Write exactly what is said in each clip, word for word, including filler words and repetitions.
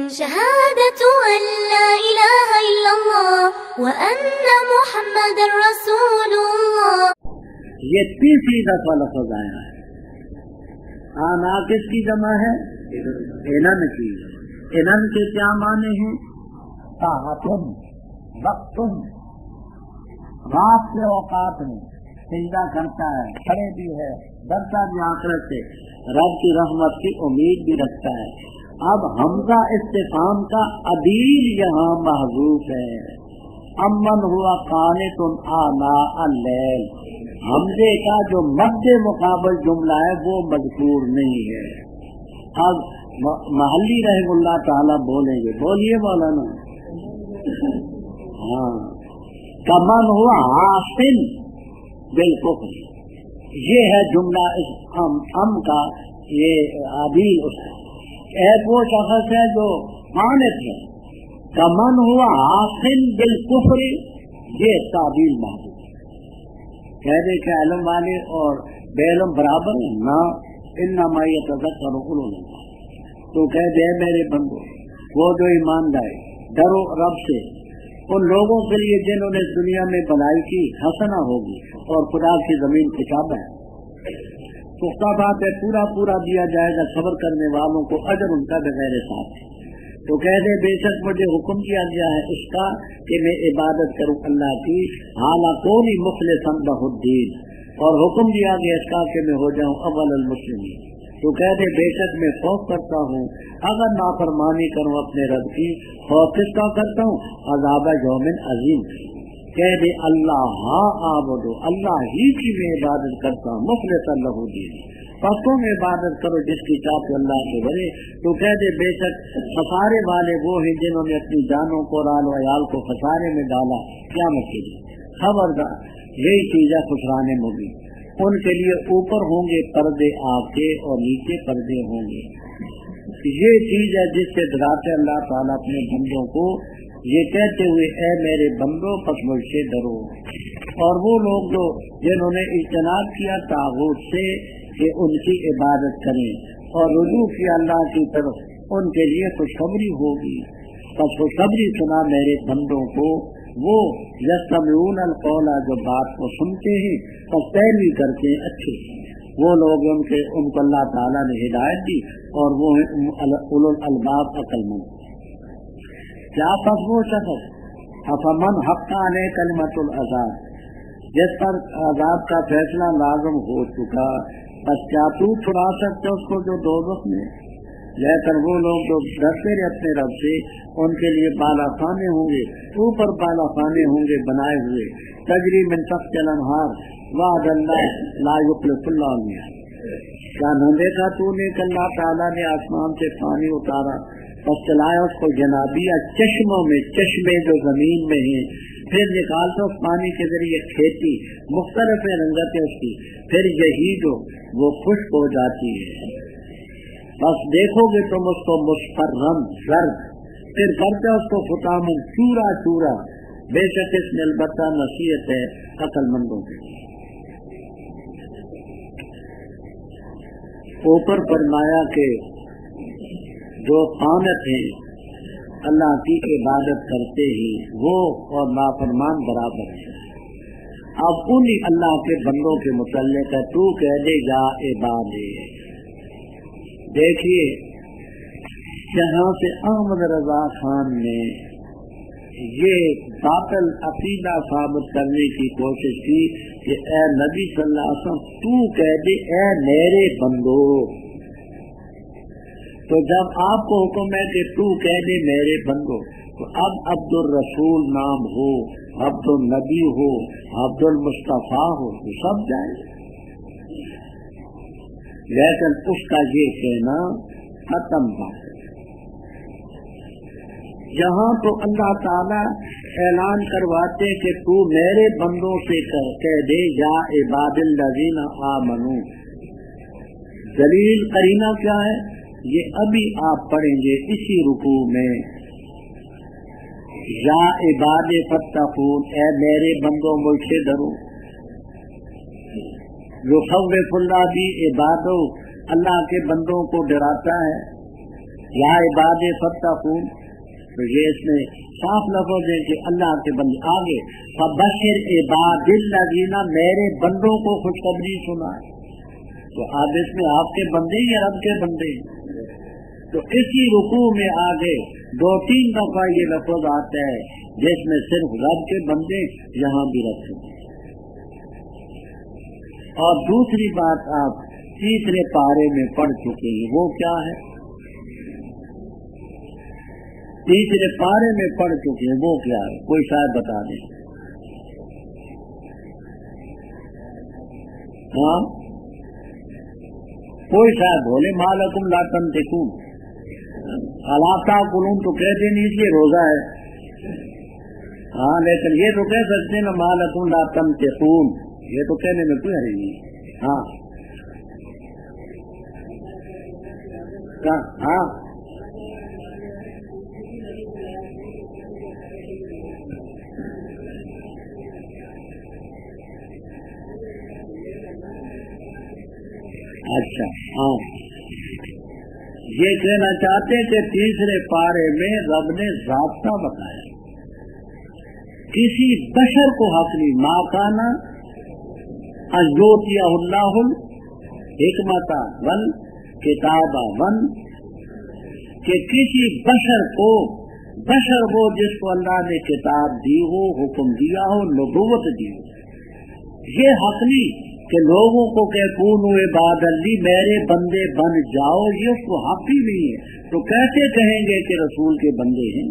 شهادة أن لا إله إلا الله وأن محمد رسول الله. یہ تیسری دفعہ لفظ آیا ہے. آنا کس کی جمع ہے؟ انن کی. انن کے کیا معنی ہیں؟ طاعتن، وقتن، رات کے اوقات میں سجدہ کرتا ہے، کھڑے بھی ہے، ڈرتا بھی آخرت سے، رب کی رحمت کی امید بھی رکھتا ہے. اب حمزہ استفہام کا عدیل یہاں محذوف ہے. امن ہوا قانت آناء اللیل، حمزے کا جو مد مقابل جملہ ہے وہ مذکور نہیں ہے. اب محلی رحم اللہ تعالیٰ بولیں گے. بولیے مولانا. ہاں. کمن ہوا حاصل بالکل، یہ ہے جملہ اس ام, ام کا یہ عدیل اس کا. ایک وہ شخص ہے جو قانت ہے. کمن ہوا حاصل بالکفر، یہ تعبیر محدود ہے. کہہ دے کہ علم والے اور بے علم برابر ہیں نہ. انما یتذکر اولو الالباب، تو کہہ دے میرے بندو وہ جو ایمان لائے ڈرو رب سے ان لوگوں کے لیے جنہوں نے دنیا میں بھلائی کی حسنہ ہوگی اور خدا کی زمین کتاب ہے. پختہ بات ہے پورا پورا دیا جائے گا صبر کرنے والوں کو اجر ان کا بغیر حساب. تو کہہ دے بے شک مجھے حکم دیا گیا ہے اس کا کہ میں عبادت کروں اللہ کی حالانکہ مخلصا لہ الدین، اور حکم دیا گیا اس کا کہ میں ہو جاؤں اول المسلمین. تو کہہ دے بے شک میں خوف کرتا ہوں اگر نافرمانی کروں اپنے رب کی. خوف کس کا کرتا ہوں؟ عذاب یوم عظیم. کہہ دے اللہ ہاں عابدو، اللہ ہی کی میں عبادت کرتا ہوں مخلصا لہ الدین. پس تم عبادت کرو جس کی چاہتے اللہ سے بڑے. تو کہہ دے بے شک خسارے والے وہ ہیں جنہوں نے اپنی جانوں کو رال و عیال کو خسارے میں ڈالا قیامت کے لیے. خبردار یہی چیز ہے خسرانے مبین. ان کے لیے اوپر ہوں گے پردے آگ کے اور نیچے پردے ہوں گے. یہ چیز ہے جس سے ڈراتے اللہ تعالیٰ اپنے بندوں کو یہ کہتے ہوئے اے میرے بندوں پس مجھ سے ڈرو. اور وہ لوگ جو جنہوں نے اجتناب کیا طاغوت سے کہ ان کی عبادت کریں اور رجوع کیا اللہ کی طرف، ان کے لیے خوشخبری ہوگی. پس خوشخبری سنا میرے بندوں کو وہ یستمعون القول، جو بات کو سنتے ہیں اور پیروی کرتے ہیں اچھے. وہ لوگ ان کے ان کو اللہ تعالیٰ نے ہدایت دی اور وہ ہیں اولو الالباب عقل مند. کیا پس وہ شخص افمن حق علیہ کلمۃ العذاب، جس پر عذاب کا فیصلہ لازم ہو چکا، بس کیا تو چھڑا سکتے اس کو جو دوزخ میں. لیکن وہ لوگ جو ڈرتے رہے اپنے رب سے ان کے لیے بالا خانے ہوں گے، اوپر بالا خانے ہوں گے بنائے ہوئے. تجری من تحتها الانہار وعد اللہ لا یخلف اللہ المیعاد. کیا نہ دیکھا تو نے کہ اللہ تعالیٰ نے آسمان سے پانی اتارا اور چلایا اس کو جنابیہ چشموں میں، چشمے جو زمین میں ہیں، پھر نکالتا اس پانی کے ذریعے کھیتی مختلف رنگتیں اس کی، پھر یہی جو وہ خشک ہو جاتی ہے. بس دیکھو گے تم اس کو مصفرن زرد، پھر کرتے اس کو ختام چورا چورا. بے شک اس میں البتہ نصیحت ہے عقل مندوں کے. اوپر فرمایا کہ جو قانت ہیں اللہ کی عبادت کرتے ہیں وہ اور نافرمان برابر ہیں. اب انہی اللہ کے بندوں کے متعلق ہے تو کہہ دے یا عباد. دیکھیے یہاں سے احمد رضا خان نے یہ باطل عقیدہ ثابت کرنے کی کوشش کی کہ اے نبی صلی اللہ علیہ وسلم تو کہہ دے اے میرے بندو. تو جب آپ کو حکم ہے کہ تو کہہ دے میرے بندو، تو اب عبد الرسول نام ہو، عبد النبی ہو، عبد المصطفیٰ ہو تو سب جائیں. لیکن اس کا یہ کہنا ختم بات ہے. یہاں تو اللہ تعالیٰ اعلان کرواتے کہ تو میرے بندوں سے کہہ دے یا عباد الذین آمنو. دلیل قرینہ کیا ہے یہ ابھی آپ پڑھیں گے اسی رکوع میں. یا عباد فتقون، اے میرے بندوں مجھ سے ڈرو. یخوف اللہ بھی عبادو، اللہ کے بندوں کو ڈراتا ہے. یا عباد فتقون، تو یہ اس میں صاف لفظ ہے کہ اللہ کے بندے آگے فبشر عباد الذین، میرے بندوں کو خوشخبری سنا، تو اب اس میں آپ کے بندے یا رب کے بندے، تو اسی رکوع میں آگے دو تین دفعہ یہ لفظ آتا ہے جس میں صرف رب کے بندے یہاں بھی رکھے ہیں۔ اور دوسری بات آپ تیسرے پارے میں پڑھ چکے ہیں، وہ کیا ہے؟ تیسرے پارے میں پڑھ چکے ہیں وہ کیا ہے؟ کوئی شاید بتا دیں۔ ہاں کوئی شاید بولے ما لکم لا تنطقون، الا کلون تو کہہ دینی چاہیے روزہ ہے، ہاں لیکن یہ تو کہہ سکتے ہیں نا ما لکم لا تنطقون، یہ تو کہنے میں کوئی حرج نہیں۔ ہاں ہاں اچھا ہاں یہ کہنا چاہتے کہ تیسرے پارے میں رب نے ضابطہ بتایا، کسی بشر کو حق نہیں، ما کانا ان یؤتیہ اللہ الحکمۃ والکتاب ون، کہ کسی بشر کو، بشر وہ جس کو اللہ نے کتاب دی ہو، حکم دیا ہو، نبوت دی ہو، یہ حق نہیں کہ لوگوں کو کہ کونوا عبادا لی، میرے بندے بن جاؤ، یہ اس کو حق ہی نہیں ہے، تو کیسے کہیں گے کہ رسول کے بندے ہیں؟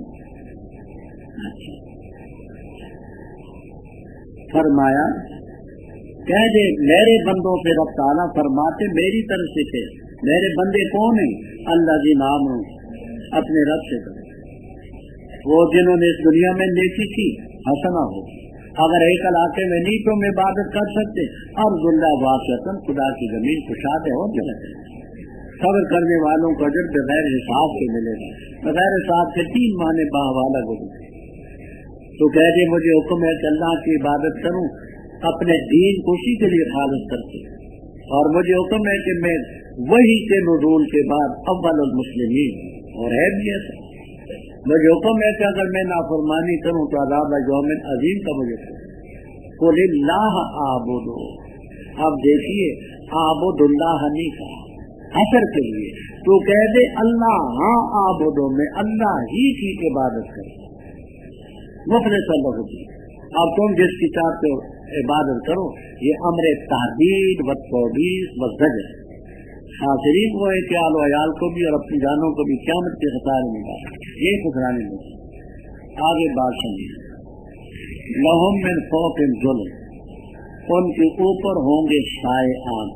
فرمایا کہہ دے میرے بندوں سے رب تعالیٰ فرماتے میری طرف سے تھے، میرے بندے کون ہیں؟ اللہ جی نام اپنے رب سے کرو، وہ جنہوں نے اس دنیا میں نیکی کی حسنہ ہو، اگر ایک علاقے میں نیکوں میں عبادت کر سکتے، اور ذلہ واسطن خدا کی زمین کشاد ہے اور جگہ صبر کرنے والوں کو اجر بغیر حساب کے ملے گا، بغیر حساب کے تین معنی باحوالہ گزرے، تو کہہ دے مجھے حکم ہے کہ اللہ کی عبادت کروں، اپنے دین کو اسی کے لیے خالص کرتے، اور مجھے حکم ہے کہ میں وہی کے نزول کے بعد اول المسلمین، اور ہے بھی ایسا، مجھے حکم ہے کہ اگر میں نافرمانی کروں تو عذاب یوم عظیم کا مجھے قل اللہ اعبدو، اب دیکھیے اعبد اللہ نہیں کہا حسر کے لیے، تو کہہ دے اللہ ہاں اعبدو، میں اللہ ہی کی عبادت کروں، مخلص اللہ ہوتی، اب تم جس کی چاہتے ہو عبادت کرو، یہ امر تحدید و توبیخ و زجر، خاصرین کو ہے کہ آل و عیال کو بھی اور اپنی جانوں کو بھی قیامت کے خسارے میں ڈالا، یہ خسرانے میں آگے بات سمجھیں، لہم من فوقہم ظلم، ان کے اوپر ہوں گے سائے آن،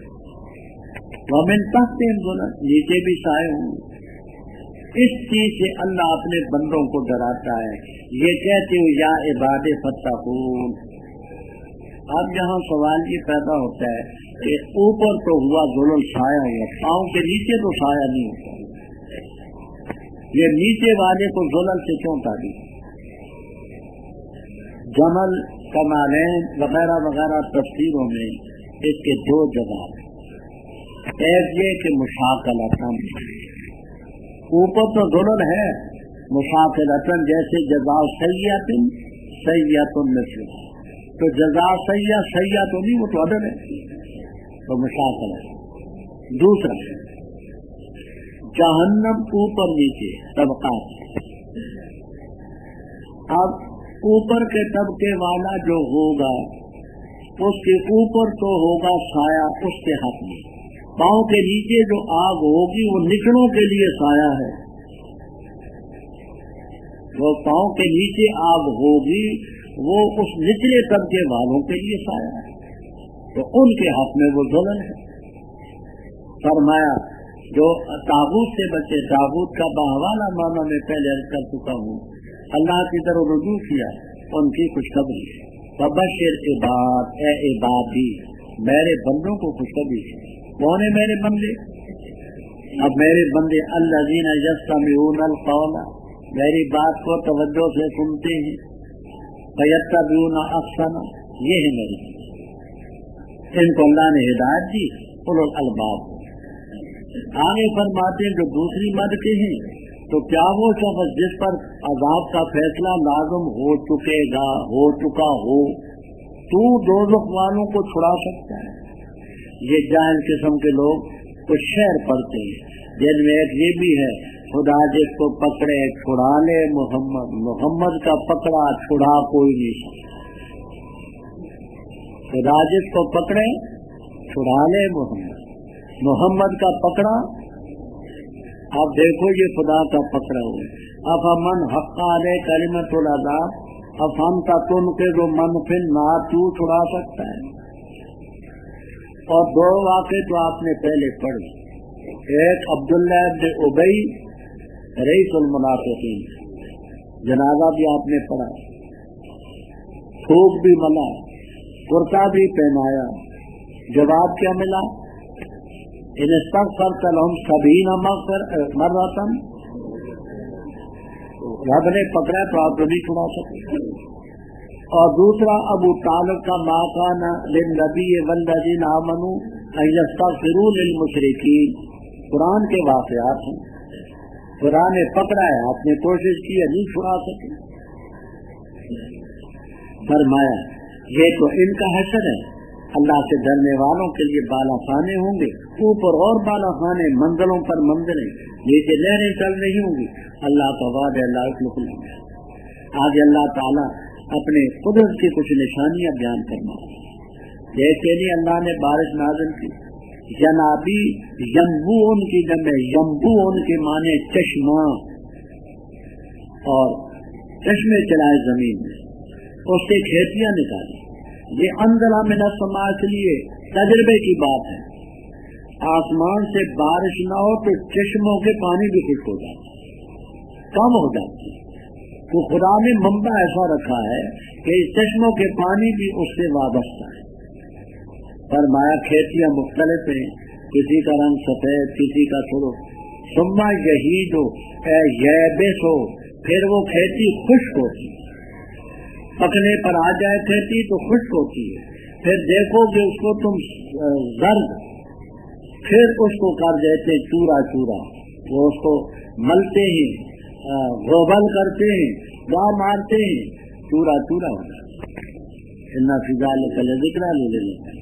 ومن تحتہم ظلم، نیچے بھی سائے ہوں گے، اس چیز سے اللہ اپنے بندوں کو ڈراتا ہے، یہ کہتے ہو یا عباد فتقون۔ اب یہاں سوال یہ پیدا ہوتا ہے کہ اوپر تو ہوا ظلم سایہ ہوا، پاؤں کے نیچے تو سایہ نہیں ہوتا، یہ نیچے والے کو ظلم سے کیوں تعبیر؟ جمل کمالین وغیرہ وغیرہ تفسیروں میں اس کے دو جواب، ایک یہ کہ مشاکلتاً، اوپر تو ظلم ہے، مشاکلتاً جیسے جزا سیئۃ سیئۃ مثلہا، تو جزا سیئہ سیئہ تو نہیں، وہ تو عدل ہے، تو مشاکلت۔ دوسرا جہنم اوپر نیچے طبقات، اب اوپر کے طبقے والا جو ہوگا اس کے اوپر تو ہوگا سایہ اس کے حق میں، پاؤں کے نیچے جو آگ ہوگی وہ نچڑوں کے لیے سایہ ہے، وہ پاؤں کے نیچے آگ ہوگی وہ اس نچلے طبقے والوں کے لیے سایہ ہے، تو ان کے حق میں وہ ظلم ہے۔ فرمایا جو تاغوت سے بچے، تاغوت کا باحوالہ معنی میں پہلے عرض کر چکا ہوں، اللہ کی طرف رجوع کیا، ان کی خوشخبری فبشر عباد، اے عبادی میرے بندوں کو خوشخبری، کون ہے میرے بندے؟ اب میرے بندے الذین یستمعون القول، میری بات کو توجہ سے سنتے ہیں، فیتبعون احسنہ، یہ ہے میری، ان کو اللہ نے ہدایت دی، اولو الالباب، آگے فرماتے ہیں جو دوسری مد کے ہیں تو کیا وہ شخص جس پر عذاب کا فیصلہ لازم ہو چکے گا ہو چکا ہو تو دوزخ والوں کو چھڑا سکتا ہے؟ یہ جاہل قسم کے لوگ کچھ شعر پڑھتے ہیں جن میں ایک یہ بھی ہے خدا جس کو پکڑے چھڑا لے محمد، محمد کا پکڑا چھڑا کوئی نہیں سکتا، خدا جس کو پکڑے چھڑا لے محمد، محمد کا پکڑا۔ اب دیکھو یہ خدا کا پکڑا ہوا، اب من حق علیہ کلمۃ العذاب اب ہم کا تن کے جو منفی نہ تو چھڑا سکتا ہے۔ اور دو واقع تو آپ نے پہلے پڑھے، ایک عبداللہ بن ابی رئیس المنافقین، جنازہ بھی آپ نے پڑھا، تھوک بھی ملا، کرتا بھی پہنایا، جواب کیا ملا؟ ان استغفرت لهم سبعین مرۃ، رب نے پکڑا تو آپ نہیں چھڑا سکتے۔ اور دوسرا ابو طالب کا ما کان للنبی والذین آمنوا ان یستغفروا للمشرکین، قرآن کے واقعات ہیں، قرآن نے پکڑا ہے، آپ نے کوشش کی ہے نہیں چھڑا سکے۔ فرمایا یہ تو ان کا حشر ہے، اللہ سے ڈرنے والوں کے لیے بالا خانے ہوں گے، اوپر اور بالا خانے، منزلوں پر منزلیں، نیچے لہریں چل رہی ہوں گی، اللہ کا وعدہ اللہ اخلق الحمد۔ آگے اللہ تعالیٰ اپنے قدرت کی کچھ نشانیاں بیان کرنا، جیسے نہیں اللہ نے بارش نازل کی، جنابی یمبو ان کی جمع، یمبو ان کے معنی چشمہ، اور چشمے چلائے زمین میں، اس سے کھیتیاں نکالی۔ یہ انزلہ من السماء کے لیے تجربے کی بات ہے، آسمان سے بارش نہ ہو تو چشموں کے پانی بھی خشک ہو جاتا ہے، کم ہو جاتی ہے، تو خدا نے منبع ایسا رکھا ہے کہ اس چشموں کے پانی بھی اس سے وابستہ ہے۔ فرمایا کھیتیاں مختلف ہیں، کسی کا رنگ سفید، کسی کا سرخ، ثم یہید ہو یبس ہو، پھر وہ کھیتی خشک ہوتی ہے، پکنے پر آ جائے کھیتی تو خشک ہوتی ہے، پھر دیکھو کہ اس کو تم زرد، پھر اس کو کر دیتے چورا چورا، وہ اس کو ملتے ہیں، غوبل کرتے ہیں، گاہ مارتے ہیں، چورا چورا ہو جاتا ہے۔ ان فی ذلک لذکری للمؤمنین۔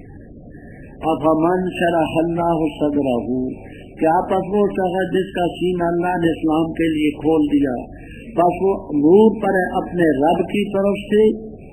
افمن شرح اللہ صدرہ، کیا پس وہ شخص جس کا سینہ اللہ نے اسلام کے لیے کھول دیا، بس وہ نور پر ہے اپنے رب کی طرف سے،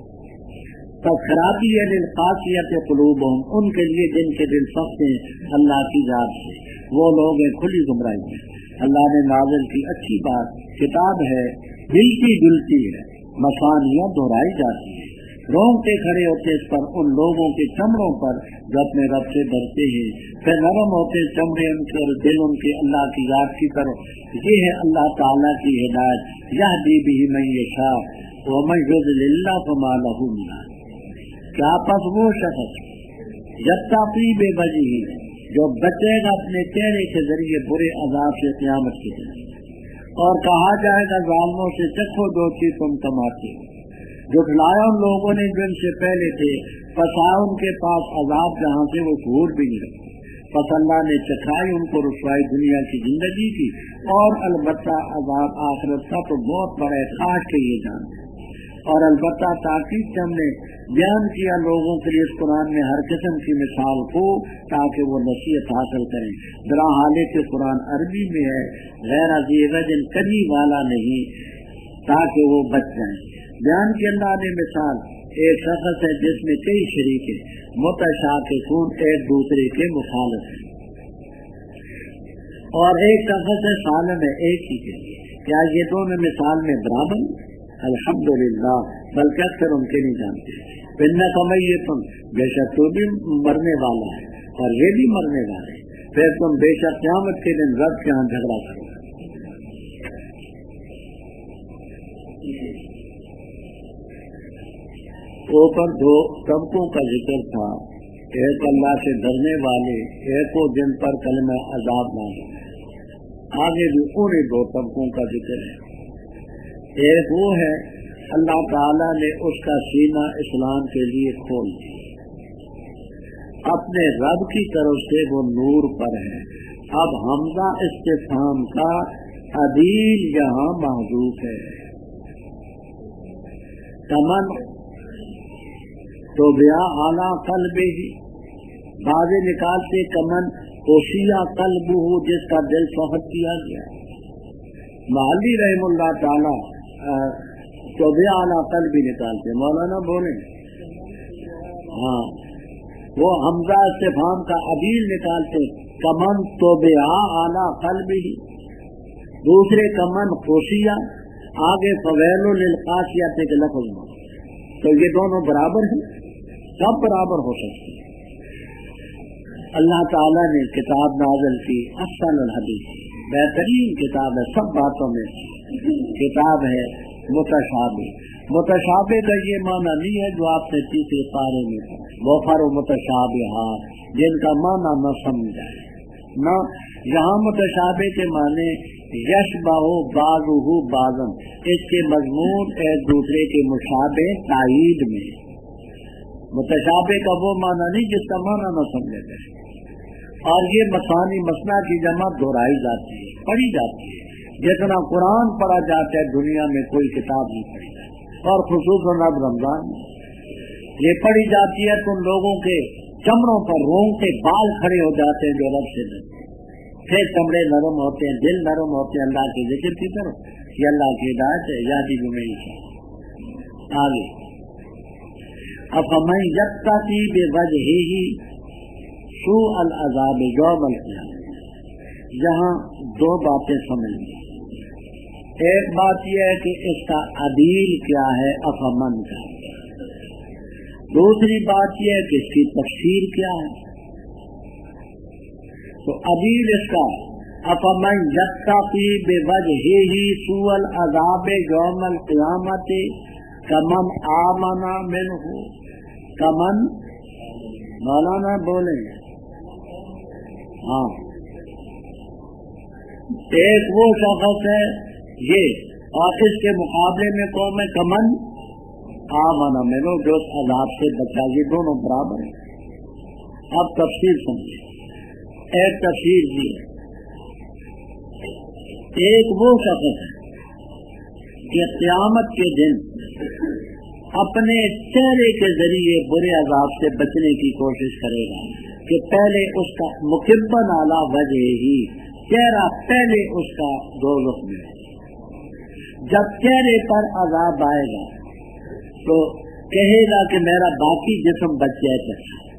تب خرابی ہے للقاسیۃ قلوبہم، ان کے لیے جن کے دل سخت ہیں اللہ کی ذات سے، وہ لوگ ہیں کھلی گمراہی میں۔ اللہ نے نازل کی اچھی بات، کتاب ہے، ملتی جلتی ہے، مسانیاں دہرائی جاتی ہیں، رونگٹے کھڑے ہوتے اس پر ان لوگوں کے چمڑوں پر جو اپنے رب سے ڈرتے ہیں، پھر نرم ہوتے چمڑے ان کے اور دل ان کے اللہ کی ذات کی طرف۔ یہ ہے اللہ تعالیٰ کی ہدایت، یہدی بہ من یشاء ومن یضلل فما لہ من ہادی۔ کیا پس وہ شخص یتقی بوجہہ، جو بچے گا اپنے چہرے کے ذریعے برے عذاب سے قیامت کے دن، اور کہا جائے گا ظالموں سے چکھو جو چیز تم کماتے ہو، جھٹلایا ان لوگوں نے جو ان سے پہلے تھے، پس آیا ان کے پاس عذاب جہاں سے وہ شعور بھی نہیں رکھتے، پس اللہ نے چکھائی ان کو رسوائی دنیا کی زندگی کی، اور البتہ عذاب آخرت کا تو بہت بڑا ہے، خاص کے یہ جانتے۔ اور البتہ تاکید سے ہم نے بیان کیا لوگوں کے لیے اس قرآن میں ہر قسم کی مثال کو، تاکہ وہ نصیحت حاصل کریں۔ ذرا حالانکہ قرآن عربی میں ہے، غیر عزیز کبھی والا نہیں، تاکہ وہ بچ جائیں۔ بیان کے اللہ نے مثال ایک شخص ہے جس میں کئی شریک ہیں، متشاکسون، ایک دوسرے کے مخالف ہیں، اور ایک شخص ہے سالم ہے ایک ہی کے، کیا یہ دونوں مثال میں برابر؟ الحمدللہ، بلکہ اکثر ان کے نہیں جانتے۔ انک میت، بے شک تو بھی مرنے والا ہے اور یہ بھی مرنے والے، پھر تم بے شک قیامت کے دن رب کے ہاں جھگڑا کرو۔ اوپر دو طبقوں کا ذکر تھا، ایک اللہ سے ڈرنے والے، ایک وہ جن پر کلمہ عذاب نازل۔ آگے بھی انہیں دو طبقوں کا ذکر ہے۔ ایک وہ ہے اللہ تعالیٰ نے اس کا سینہ اسلام کے لیے کھول دیا، اپنے رب کی طرف سے وہ نور پر ہے، اب حمزہ استفہام کا عدیل یہاں محذوف ہے. کمن تو بیا اعلیٰ قلب ہی بازے نکالتے کمن کوشیا قلب ہو جس کا دل فخر کیا گیا. محلی رحم اللہ تعالی تو بیا اعلیٰ قلب ہی نکالتے. مولانا بولیں ہاں وہ حمزہ استفہام کا عدیل نکالتے کمن تو بیا اعلیٰ قلب ہی. دوسرے کمن کوشیا آگے فویل للقاسیہ کے لفظ میں. تو یہ دونوں برابر ہیں, سب برابر ہو سکتے ہیں. اللہ تعالیٰ نے کتاب نازل کی احسن الحدیث, بہترین کتاب ہے سب باتوں میں. کتاب ہے متشابہ. متشابہ کا یہ معنی نہیں ہے جو آپ نے تیسرے پارے میں وفر متشابہات جن کا معنی نہ سمجھا ہے. نہ یہاں متشابہ کے معنی یشبہ بعضہ بعضا, اس کے مضمون ایک دوسرے کے مشابہ تائید میں. متشابہ کا وہ معنی نہیں جس کا معنی نہ سمجھے گئے. اور یہ مثانی مثنا کی جمع دہرائی جاتی ہے, پڑھی جاتی ہے. جتنا قرآن پڑھا جاتا ہے دنیا میں کوئی کتاب نہیں پڑھی جاتی, اور خصوصاً اب رمضان میں یہ پڑھی جاتی ہے تو ان لوگوں کے چمڑوں پر رونگٹے بال کھڑے ہو جاتے ہیں جو رب سے نہیں. پھر کمرے نرم ہوتے ہیں, دل نرم ہوتے ہیں اللہ کے ذکر کی طرف. یہ اللہ کی ہدایت ہے. یادی میں آگے افمن یتقی بوجہہ سوء العذاب یوم القیامہ. یہاں دو باتیں سمجھ لیں. ایک بات یہ ہے کہ اس کا عدیل کیا ہے افمن کا. دوسری بات یہ ہے کہ اس کی تفسیر کیا ہے. تو عدیل اس کا افمن یتقی بوجہہ سوء العذاب یوم القیامۃ کمن آمن منہ. کمن مولانا بولیں ہاں ایک وہ شخص ہے یہ, اور اس کے مقابلے میں قوم میں کمن آمن منہ جو اس عذاب سے بچا. یہ دونوں برابر ہیں. اب تفسیر سمجھیں. ایک تفسیر بھی ہے. ایک وہ شخص ہے کہ قیامت کے دن اپنے چہرے کے ذریعے برے عذاب سے بچنے کی کوشش کرے گا کہ پہلے اس کا مکبن اعلیٰ وجہ ہی چہرہ پہلے اس کا دوزخ میں. جب چہرے پر عذاب آئے گا تو کہے گا کہ میرا باقی جسم بچ جائے.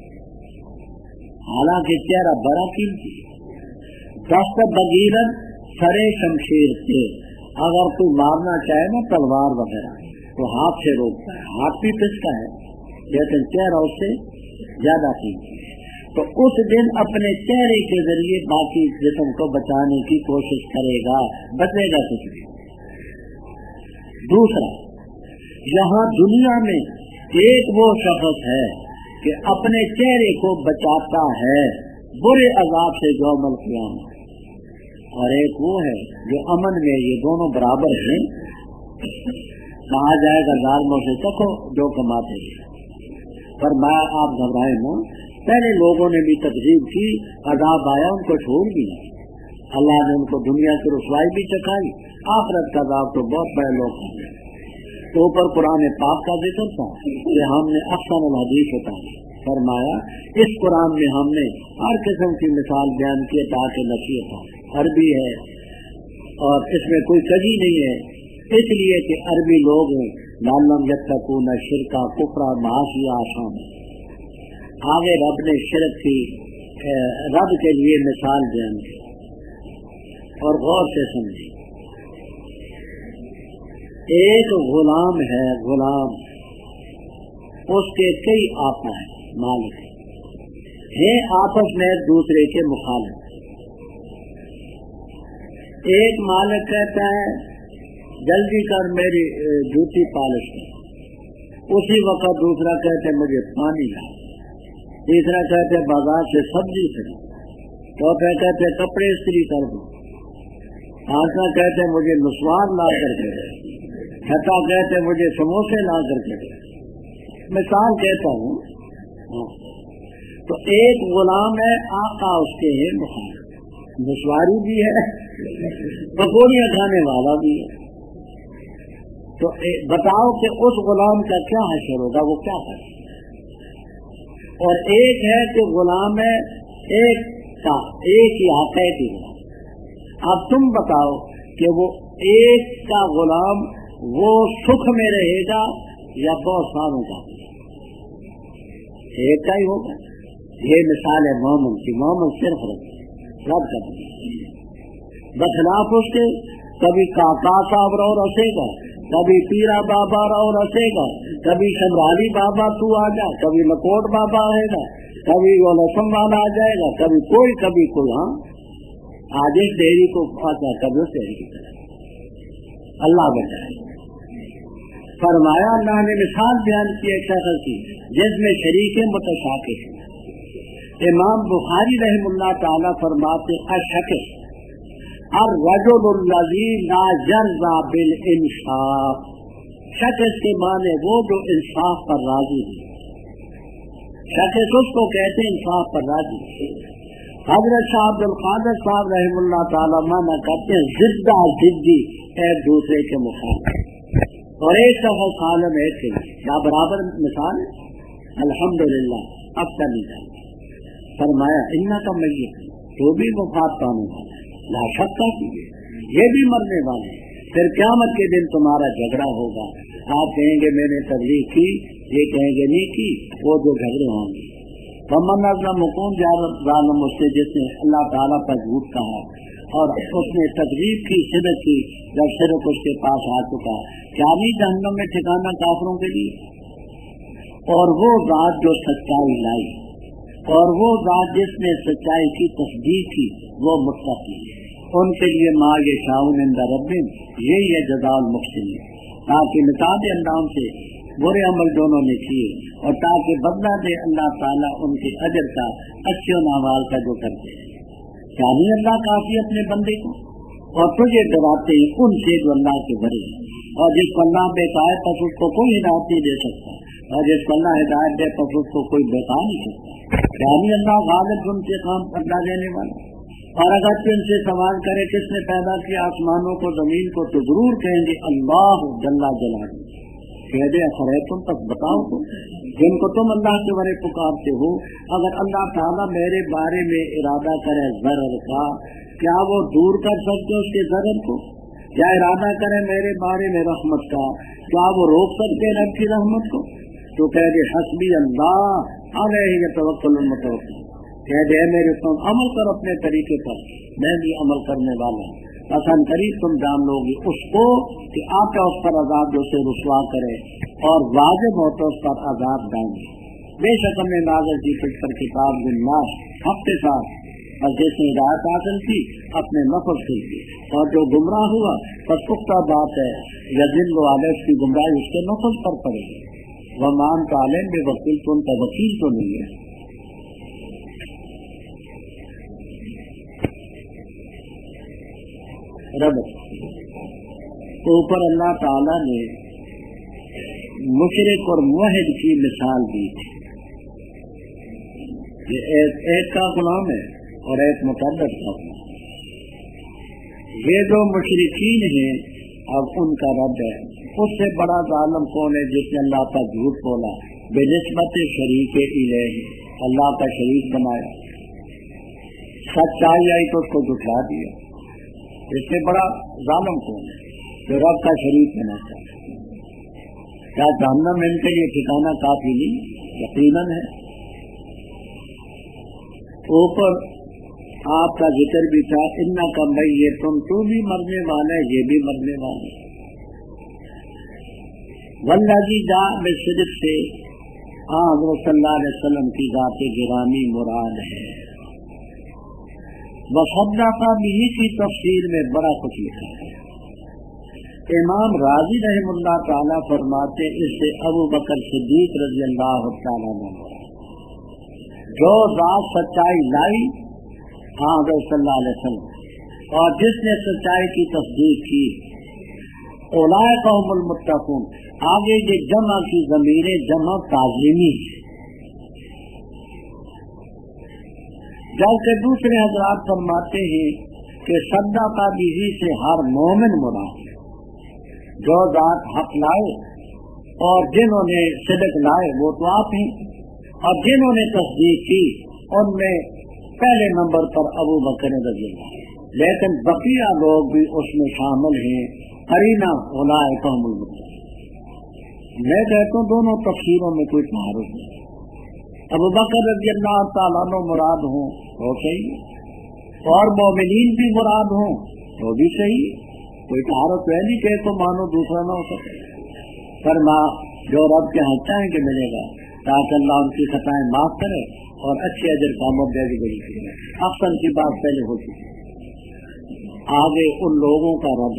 حالانکہ چہرہ بڑا قیمتی. دست بغیرن سرے شمشیر سے اگر تو مارنا چاہے نا تلوار وغیرہ تو ہاتھ سے روکتا ہے, ہاتھ بھی پستا ہے لیکن چہرہ اس سے زیادہ قیمتی ہے. تو اس دن اپنے چہرے کے ذریعے باقی جسم کو بچانے کی کوشش کرے گا, بچے گا کچھ بھی. دوسرا, یہاں دنیا میں ایک وہ شخص ہے کہ اپنے چہرے کو بچاتا ہے برے عذاب سے یوم القیامہ, اور ایک وہ ہے جو امن میں. یہ دونوں برابر ہیں. کہا جائے گا ظالموں سے چکھو جو کماتے ہیں. پر میں آپ گھبرائے نا, پہلے لوگوں نے بھی تکذیب کی, عذاب آیا ان کو چھوڑ دیا. اللہ نے ان کو دنیا کی رسوائی بھی چکھائی, آخرت کا عذاب تو بہت بڑے لوگ ہیں. تو اوپر قرآن پاک کا ذکر تھا کہ ہم نے احسن الحدیث ہوتا فرمایا. اس قرآن میں ہم نے ہر قسم کی مثال بیان کی تاکہ نصیحت ہو. عربی ہے اور اس میں کوئی کجی نہیں ہے, اس لیے کہ عربی لوگ ہیں. لعلہم یتقون شرکا کفرا معاصی آسان. آگے رب نے شرک کی رب کے لیے مثال بیان کی, اور غور سے سمجھے. ایک غلام ہے, غلام اس کے کئی آقا ہیں, مالک ہیں, آپس میں ایک دوسرے کے مخالف. ایک مالک کہتا ہے جلدی کر میری جوتی پالش کر, اسی وقت دوسرا کہتے مجھے پانی لا, تیسرا کہتے بازار سے سبزی خرید, چوتھا کہتے کپڑے استری کر دو, پانچواں کہتے مجھے نسوار لا کر کے دے, چھٹا کہتے مجھے سموسے لا کر کے دے. مثال کہتا ہوں. تو ایک غلام ہے, آقا اس کے ہے مخالف. نسواری بھی ہے, پکوڑیاں کھانے والا بھی ہے. تو بتاؤ کہ اس غلام کا کیا حشر ہوگا, وہ کیا کرے. اور ایک ہے کہ غلام ہے ایک کا, ایک ہی آقا کی غلام. اب تم بتاؤ کہ وہ ایک کا غلام وہ سکھ میں رہے گا یا بہت سالوں کا, ایک کا ہی ہوگا. یہ مثال ہے مومن کی. مومن صرف رب کا بخلاف اس کے کبھی کاکا صاحب رو رسے گا, کبھی پیرا بابا رو رسے گا, کبھی شمرالی بابا تو آ جا, کبھی لکوٹ بابا آئے گا, کبھی وہ لسم والا آ جائے گا, کبھی کوئی کبھی کوئی. ہاں آج ایک ڈیری کو پھنسا, کبھی اس ڈیری کی طرح اللہ بچائے. فرمایا اللہ نے مثال بیان کی ایک شخص کی جس میں شریک متشاکس. امام بخاری رحم اللہ تعالی فرماتے اشکس الرجل الذی لا یرضی بالانصاف. شخص کے معنی وہ جو انصاف پر راضی ہے. شخص اس کو کہتے ہیں انصاف پر راضی. حضرت شاہ عبد القادر صاحب رحم اللہ تعالی مانا کرتے ہیں ضدہ ضدی ایک دوسرے کے مخالف, اور ایک شخص عالم ایک کے کیا برابر مثال ہے. الحمدللہ اب کا نہیں جانا. فرمایا ان کا میت تو بھی وفات پانے والا ہے, لا شک کا یہ بھی مرنے والے ہیں. پھر قیامت کے دن تمہارا جھگڑا ہوگا. آپ کہیں گے میں نے تبلیغ کی, یہ کہیں گے نہیں کی, وہ جو جھگڑے ہوں گے. فمن اظلم کون ظالم اس سے جس نے اللہ تعالیٰ پر جھوٹ کہا اور اس نے تکلیف کی صدق کی جب صرف اس کے پاس آ چکا. کیا نہیں جہنم میں ٹھکانا کافروں کے لیے. اور وہ ذات جو سچائی لائی اور وہ ذات جس نے سچائی کی تصدیق کی وہ متقی ہے. ان کے لیے ما یشاؤون عند ربہم, یہی ہے جزاء المحسنین. تاکہ مٹا دے اللہ سے برے عمل دونوں نے کیے اور تاکہ بدلہ دے اللہ تعالیٰ ان کے اجر کا اچھے اعمال کا جو کرتے ہیں. کیا نہیں اللہ کافی اپنے بندے کو, اور تجھے ڈراتے ہیں ان سے جو اللہ کے بڑے ہیں. اور جس کو اللہ بےقائد پس اس کو کوئی ہدایت نہیں دے سکتا, اور جس کو اللہ ہدایت دے پس اس کو کوئی بےقا نہیں سکتا. یعنی اللہ غالب ان سے کام کرنا دینے والا. اور اگر تو ان سے سوال کرے کس نے پیدا کیا آسمانوں کو زمین کو, تو ضرور کہیں گے اللہ جل جلالہ. کہہ دے خرے تم تک بتاؤ تو جن کو تم اللہ کے بارے پکارتے ہو, اگر اللہ تعالیٰ میرے بارے میں ارادہ کرے ضرر کا, کیا وہ دور کر سکتے اس کے ضرر کو؟ یا ارادہ کرے میرے بارے میں رحمت کا, کیا وہ روک سکتے رب کی رحمت کو؟ تو کہہ دے حسبی اللہ علیہ توکل المتوکل. کہہ دے میرے تم عمل کر اپنے طریقے پر, میں بھی عمل کرنے والا ہوں. پسند قریب تم جان لو گی اس کو کہ آپ کا اس پر عذاب جو سے رسوا کرے اور واجب ہو تو اس پر عذاب دائیں گے. بے شک ہم نے نازل کی تجھ پر کتاب بالناس حق کے ساتھ, اور جس نے ہدایت حاصل کی اپنے نفس سے کی, اور جو گمراہ ہوا بس پختہ بات ہے یذل علیہ کی گمراہی اس کے نفس پر پڑے گی. وہ مان کا عالم بے وکیل تو ان کا وکیل تو نہیں ہے. رب اوپر اللہ تعالی نے مشرک اور موحد کی مثال دی تھی. ایک, ایک کا غلام ہے اور ایک مقدس کا غلام. یہ جو مشرکین ہیں اب ان کا رب ہے. اس سے بڑا ظالم کون ہے جس نے اللہ کا جھوٹ بولا بے نسبت شریک الہ, اللہ کا شریک بنایا. سچائی آئی تو اس کو جھٹلا دیا. اس سے بڑا ظالم کون ہے جو رب کا شریک بناتا ہے. کیا جہنم ان کے لیے ٹھکانا کافی نہیں؟ یقیناً ہے. اوپر آپ کا ذکر بھی تھا ان کا میں یہ تم تو بھی مرنے والا ہے, یہ بھی مرنے والا ہے. والذی جاء بالصدق سے حضرت صلی اللہ علیہ وسلم کی ذات گرامی مراد ہے. وصدق به کی تفسیر میں بڑا کچھ لکھا ہے. امام راضی رحم اللہ تعالیٰ فرماتے اس سے ابو بکر صدیق رضی اللہ تعالیٰ عنہ جو ذات سچائی لائی حضرت صلی اللہ علیہ وسلم اور جس نے سچائی کی تصدیق کی, اولئک هم المتقون. آگے یہ جمع کی ضمیر جمع تعظیمی ہے. جبکہ دوسرے حضرات فرماتے ہیں کہ صدقہ بیوی سے ہر مومن مراد ہے، جو ذات حق لائے، اور جنہوں نے صدق لائے وہ تو آپ ہیں، اور جنہوں نے تصدیق کی ان میں پہلے نمبر پر ابو بکر رضی اللہ، لیکن بقیہ لوگ بھی اس میں شامل ہیں، قرینہ اولئک هم المتقون۔ میں کہتا ہوں دونوں تفسیروں میں کوئی تعارض نہیں، ابو بکر رضی اللہ تعالیٰ عنہ مراد ہوں تو صحیح، اور مومنین بھی مراد ہوں تو بھی صحیح، کوئی تعارض ہے نہیں کہ تو مانو دوسرا نہ ہو سکے۔ فرما جو رب کے ہاں چاہیں کہ ملے گا تاکہ اللہ ان کی خطائیں معاف کرے اور اچھے اجر کا موقع بھی بڑی کرے۔ احسن کی بات پہلے ہو چکی، آگے ان لوگوں کا رب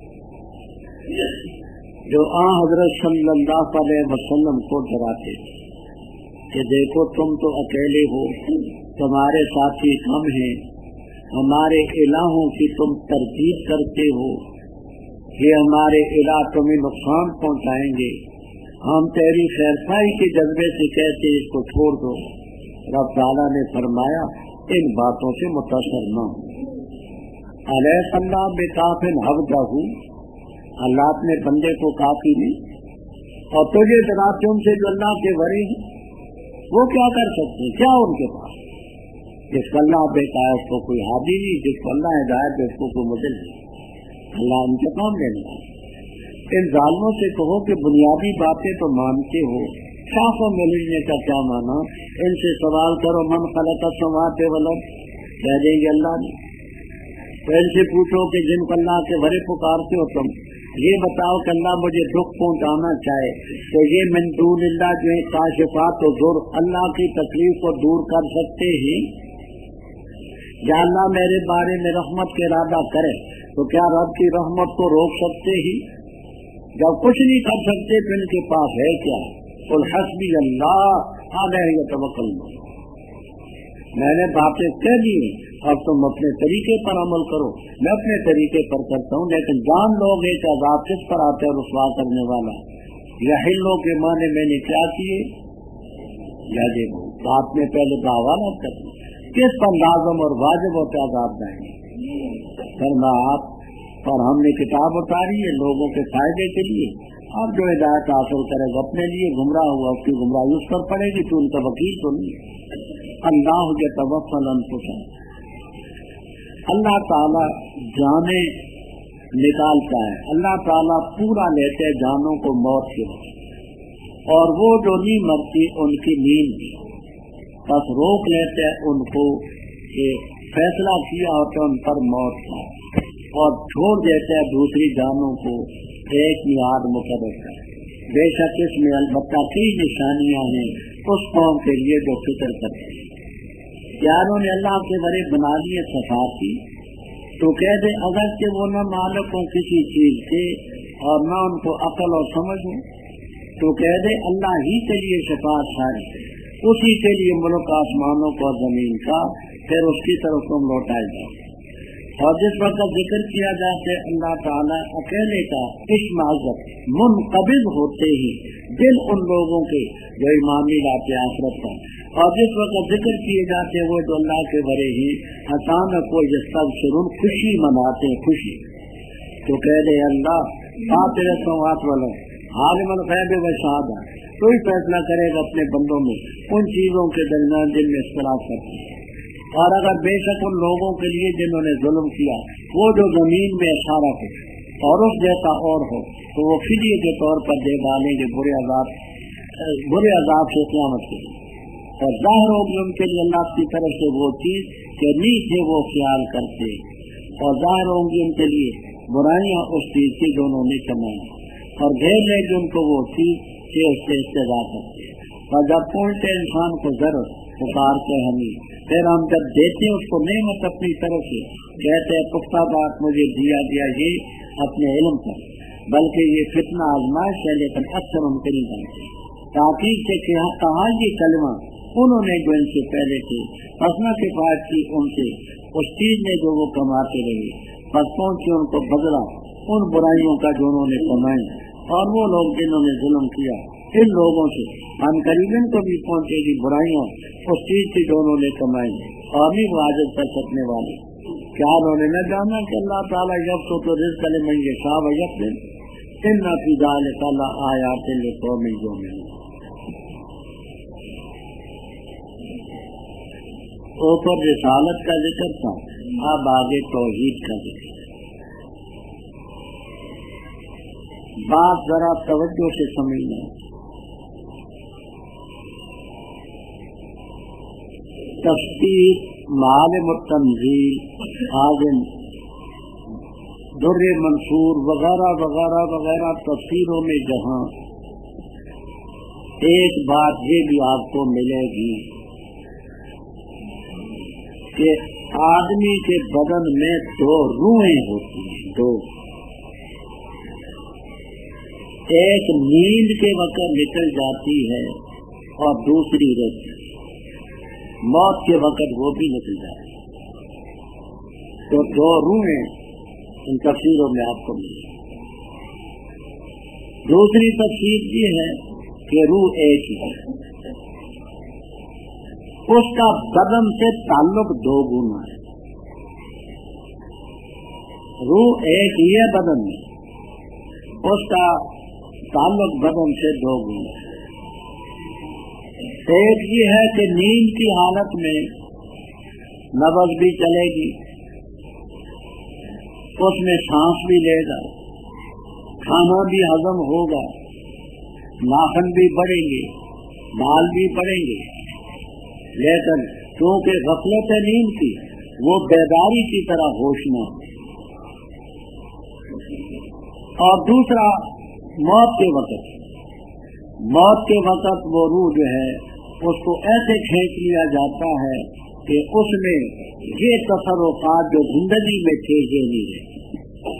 جو آن حضرت صلی اللہ علیہ وسلم کو ڈراتے کہ دیکھو تم تو اکیلے ہو، تمہارے ساتھی کم ہیں، ہمارے الہوں کی تم تردید کرتے ہو، یہ ہمارے الہ تمہیں نقصان پہنچائیں گے، ہم تیری خیرخواہی کے جذبے سے کہتے اس کو چھوڑ دو۔ رب تعالیٰ نے فرمایا ان باتوں سے متاثر نہ ہو، علیہ اللہ بکافٍ عبدہ، اللہ اپنے بندے کو کافی نہیں، اور تجھے ڈراتے ان سے جو اللہ کے وری ہیں، وہ کیا کر سکتے ہیں، کیا ان کے پاس؟ جس کو اللہ دیتا ہے اس کو کوئی ہادی نہیں، جس کو اللہ ہدایت ہے اس کو کوئی مدل نہیں، اللہ انتقام لینے والا۔ ان ظالموں سے کہو کہ بنیادی باتیں تو مانتے ہو، شاخوں میں ملنے کا کیا مانا؟ ان سے سوال کرو من خلق السماوات والارض، کہہ دیں گے اللہ نے۔ تو ان سے پوچھو کہ جن کو اللہ کے بھرے پکارتے ہو تم، یہ بتاؤ کہ اللہ مجھے دکھ پہنچانا چاہے تو یہ من دون اللہ جو ہے کاشفات و ضر، اللہ کی تکلیف کو دور کر سکتے ہیں؟ یا اللہ میرے بارے میں رحمت کا ارادہ کرے تو کیا رب کی رحمت کو روک سکتے ہی؟ جب کچھ نہیں کر سکتے تو ان کے پاس ہے کیا؟ قل حسبی اللہ علیہ یتوکل۔ میں نے باتیں کہہ دی اب تم اپنے طریقے پر عمل کرو، میں اپنے طریقے پر کرتا ہوں، لیکن جان لوگ ایک عذاب کس پر آتے ہیں رسوا کرنے والا؟ یا ہلوں کے معنی میں نے کیا کیے، یا یہ بات میں پہلے کا حوالہ کرنا کس پر لازم اور واجب ہوتا عذاب دائیں کرنا آپ، اور ہم نے کتاب اتاری ہے لوگوں کے فائدے کے لیے، اب جو ہدایت حاصل کرے گا اپنے لیے، گمراہ ہوا اس کی گمراہی اس پر پڑے گی تو ان کا وکیل تو نہیں۔ اللہ یتوفی الانفس، اللہ تعالیٰ جانیں نکالتا ہے، اللہ تعالیٰ پورا لیتے ہیں جانوں کو موت کے وقت، اور وہ جو نہیں مرتی ان کی نیند بس روک لیتے ہیں ان کو کہ فیصلہ کیا ہوتا ان پر موت کا، اور چھوڑ دیتے ہیں دوسری جانوں کو ایک میعاد مقرر کر۔ بے شک اس میں البتہ کئی نشانیاں ہیں اس قوم کے لیے جو فکر کرتے ہیں۔ یاروں نے اللہ کے بڑے بنا لیے صفا کی تو کہہ دے اگر کہ وہ نہ مالک ہوں کسی چیز کے اور نہ ان کو عقل اور سمجھ ہو تو کہہ دے اللہ ہی کے لیے شفاعت ساری، اسی کے لیے ملک آسمانوں کو اور زمین کا، پھر اس کی طرف تم لوٹائے جاؤ۔ اور جس وقت ذکر کیا جاتا ہے اللہ تعالیٰ اکیلے کا اس معذرت منقبض ہوتے ہی دل ان لوگوں کے جو ایمان لاتے آخرت کا، اور جس وقت ذکر کیے جاتے ہیں وہ جو اللہ کے بڑے ہی اچانک وہ یہ سب شروع خوشی مناتے ہیں، خوشی تو کہہ دے اللہ فاطر السماوات والارض عالم الغیب و شہادت، تو ہی فیصلہ کرے گا اپنے بندوں میں ان چیزوں کے درمیان جن میں اختلاف کرتے ہیں۔ اور اگر بے شک ان لوگوں کے لیے جنہوں نے ظلم کیا وہ جو زمین میں اشارہ ہو اور اس جیسا اور ہو تو وہ فدیے کے طور پر دے ڈالیں گے برے عذاب برے عذاب سے قیامت کے لیے، اور ظاہر ہوگی ان کے لیے اللہ کی طرف سے وہ چیز کہ نہیں تھے وہ خیال کرتے، اور ظاہر ہوں گی ان کے لیے برائیاں اس چیز کی جو انہوں نے کمائی، اور گھیر لے گی ان کو وہ چیز کہ اس سے استضاء کرتے۔ اور جب پہنچتے انسان کو ضرورت پکارتے ہمیں، پھر ہم جب دیتے اس کو نعمت اپنی طرف سے کہتے ہیں پختہ بات مجھے دیا گیا یہ اپنے علم پر، بلکہ یہ فتنہ آزمائش ہے لیکن اکثر ان کے نہیں جانتے۔ تاکید سے کہا یہ کلمہ انہوں نے جو ان سے پہلے تھے پس نہ کفایت کی ان سے اس چیز نے جو وہ کماتے رہے، پس پہنچے ان کو بدلا ان برائیوں کا جو انہوں نے کمائی، اور وہ لوگ جنہوں نے ظلم کیا ان لوگوں سے ہم قریباً کو بھی پہنچے گی برائیاں اس چیز سے جو انہوں نے کمائی اور بھی واجب کر سکنے والے. کیا انہوں نے نہ جانا کہ اللہ تعالیٰ یب تو رزق لمن یشاء ویقدر ان فی ذلک لآیات لقوم یؤمنون. اوپر رسالت کا ذکر تھا، اب آگے توحید کا ذکر. بات ذرا توجہ سے سمجھنا. تفسیر معالم التنزیل حاضم در منصور وغیرہ وغیرہ وغیرہ تفسیروں میں جہاں ایک بات یہ بھی آپ کو ملے گی کہ آدمی کے بدن میں دو روحیں ہوتی ہیں. دو، ایک نیند کے وقت نکل جاتی ہے اور دوسری رہتی ہے. موت کے وقت وہ بھی نکل جاتی ہے. تو دو روحیں ان تفسیروں میں آپ کو ملے. دوسری تفسیر یہ ہے کہ روح ایک ہی ہے، اس کا بدن سے تعلق دو گنا ہے. روح ایک ہی ہے بدن میں، اس کا تعلق بدن سے دو گنا ہے. ایک یہ ہے کہ نیند کی حالت میں نبض بھی چلے گی، اس میں سانس بھی لے گا، کھانا بھی ہضم ہوگا، ناخن بھی بڑھیں گے، بال بھی بڑھیں گے. لیکن کیونکہ غفلت ہے نیند کی، وہ بیداری کی طرح ہوش میں. اور دوسرا موت کے وقت، موت کے وقت وہ روح جو ہے اس کو ایسے کھینچ لیا جاتا ہے کہ اس میں یہ تصرفات جو زندگی میں تھے یہ نہیں رہتے.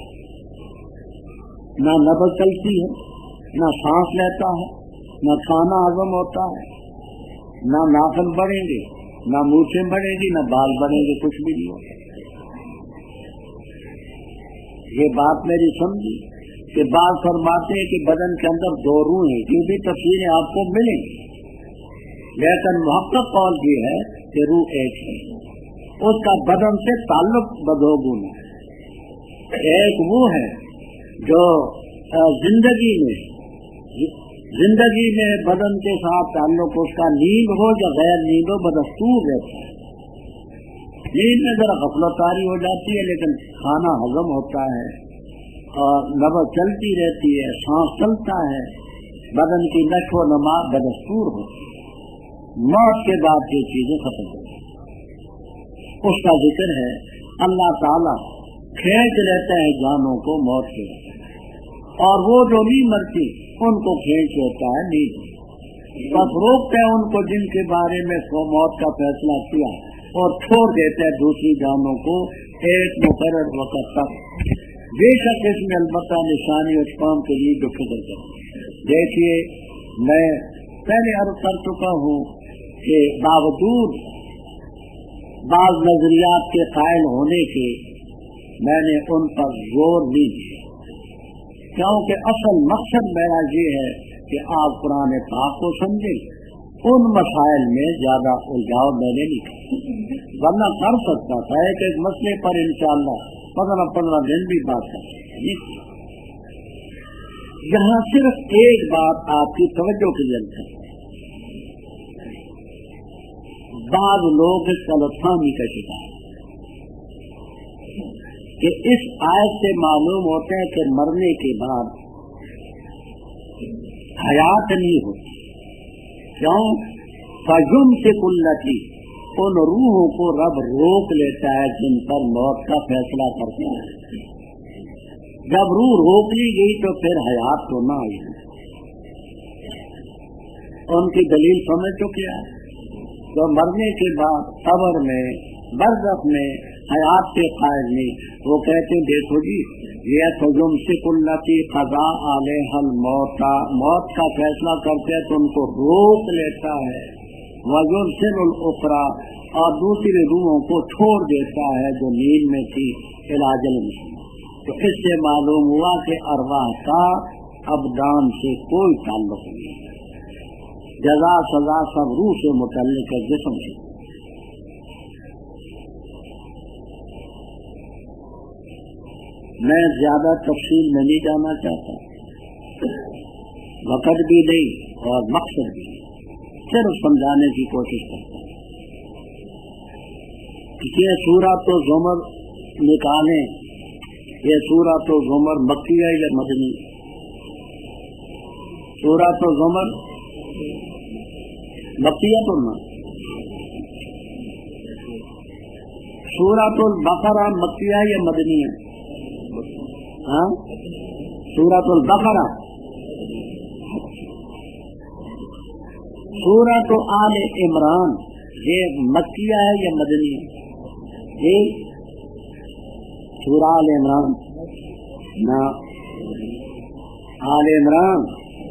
نہ نبض چلتی ہے، نہ سانس لیتا ہے، نہ کھانا ہضم ہوتا ہے، نہ ناخن بڑھیں گے، نہ مونچھیں بڑھیں گی، نہ بال بڑھیں گے، کچھ بھی نہیں ہوگا. یہ بات میری سمجھی کہ بات فرماتے ہیں کہ بدن کے اندر دو روح ہیں. یہ بھی تفصیلیں آپ کو ملیں گی، لیکن محقق قول یہ ہے کہ روح ایک ہے، اس کا بدن سے تعلق بدو گنا ہے. ایک وہ ہے جو زندگی میں زندگی میں بدن کے ساتھ تعلق اس کا نیند ہو یا غیر نیند ہو بدستور رہتا ہے. نیند میں ذرا غفلت طاری ہو جاتی ہے لیکن کھانا ہضم ہوتا ہے اور نبض چلتی رہتی ہے، سانس چلتا ہے، بدن کی نشو و نما بدستور ہوتی ہے. موت کے بعد یہ چیزیں ختم ہو جاتی. اس کا ذکر ہے اللہ تعالیٰ کھینچ لیتے ہیں جانوں کو موت کے وقت، اور وہ جو نہیں مرتی ان کو کھینچ لیتا ہے نیند. بس روکتے ہیں ان کو جن کے بارے میں سو موت کا فیصلہ کیا، اور چھوڑ دیتے ہیں دوسری جانوں کو ایک مقرر وقت تک. بے شک اس میں البتہ نشانی اس قوم کے لیے جو فکر کرتے. دیکھیے میں پہلے عرض کر چکا ہوں کہ باوجود بعض نظریات کے قائل ہونے کے میں نے ان پر زور نہیں دیا، کیونکہ اصل مقصد میرا یہ ہے کہ آپ قرآن پاک کو سمجھیں. ان مسائل میں زیادہ الجھاؤ میں نے نہیں کیا، ورنہ کر سکتا تھا ایک ایک مسئلے پر انشاءاللہ پندرہ پندرہ دن بھی بات کر سکتے. یہاں صرف ایک بات آپ کی توجہ کی ضرورت ہے. بعض لوگ اس غلطفہمی کا شکار کہ اس آیت سے معلوم ہوتا ہے کہ مرنے کے بعد حیات نہیں ہوتی. کیوں؟ فجم سے کلتی ان روحوں کو رب روک لیتا ہے جن پر موت کا فیصلہ کرتا ہے. جب روح روک لی گئی تو پھر حیات تو نہ آئی. ان کی دلیل سمجھ چکے ہیں. تو مرنے کے بعد قبر میں برزخ میں حیات کے قائل نہیں. وہ کہتے ہیں دیکھو جی یہ تو جم سے کلتی قضا علیہ الموت، موت کا فیصلہ کرتے تو ان کو روک لیتا ہے. وَيُرْسِلُ الْأُخْرَى اور دوسری روحوں کو چھوڑ دیتا ہے جو نیند میں تھی علاج المسلم. تو اس سے معلوم ہوا کہ ارواح کا ابدان سے کوئی تعلق نہیں ہے. جزا سزا سب روح سے متعلق ہے، جسم سے۔ میں زیادہ تفصیل میں نہیں جانا چاہتا، وقت بھی نہیں اور مقصد بھی نہیں، صرف سمجھانے کی کوشش کرتا ہوں۔ یہ سورۃ الزمر نکالیں، یہ سورۃ الزمر مکی ہے یا مدنی؟ سورۃ الزمر مکی ہے تو نہ؟ سورۃ البقرہ مکی ہے یا مدنی ہے؟ ہاں، سورۃ البقرہ۔ سورۃ آل عمران یہ مکیہ ہے یا مدنی ہے؟ یہ سورہ آل عمران نہ، آل عمران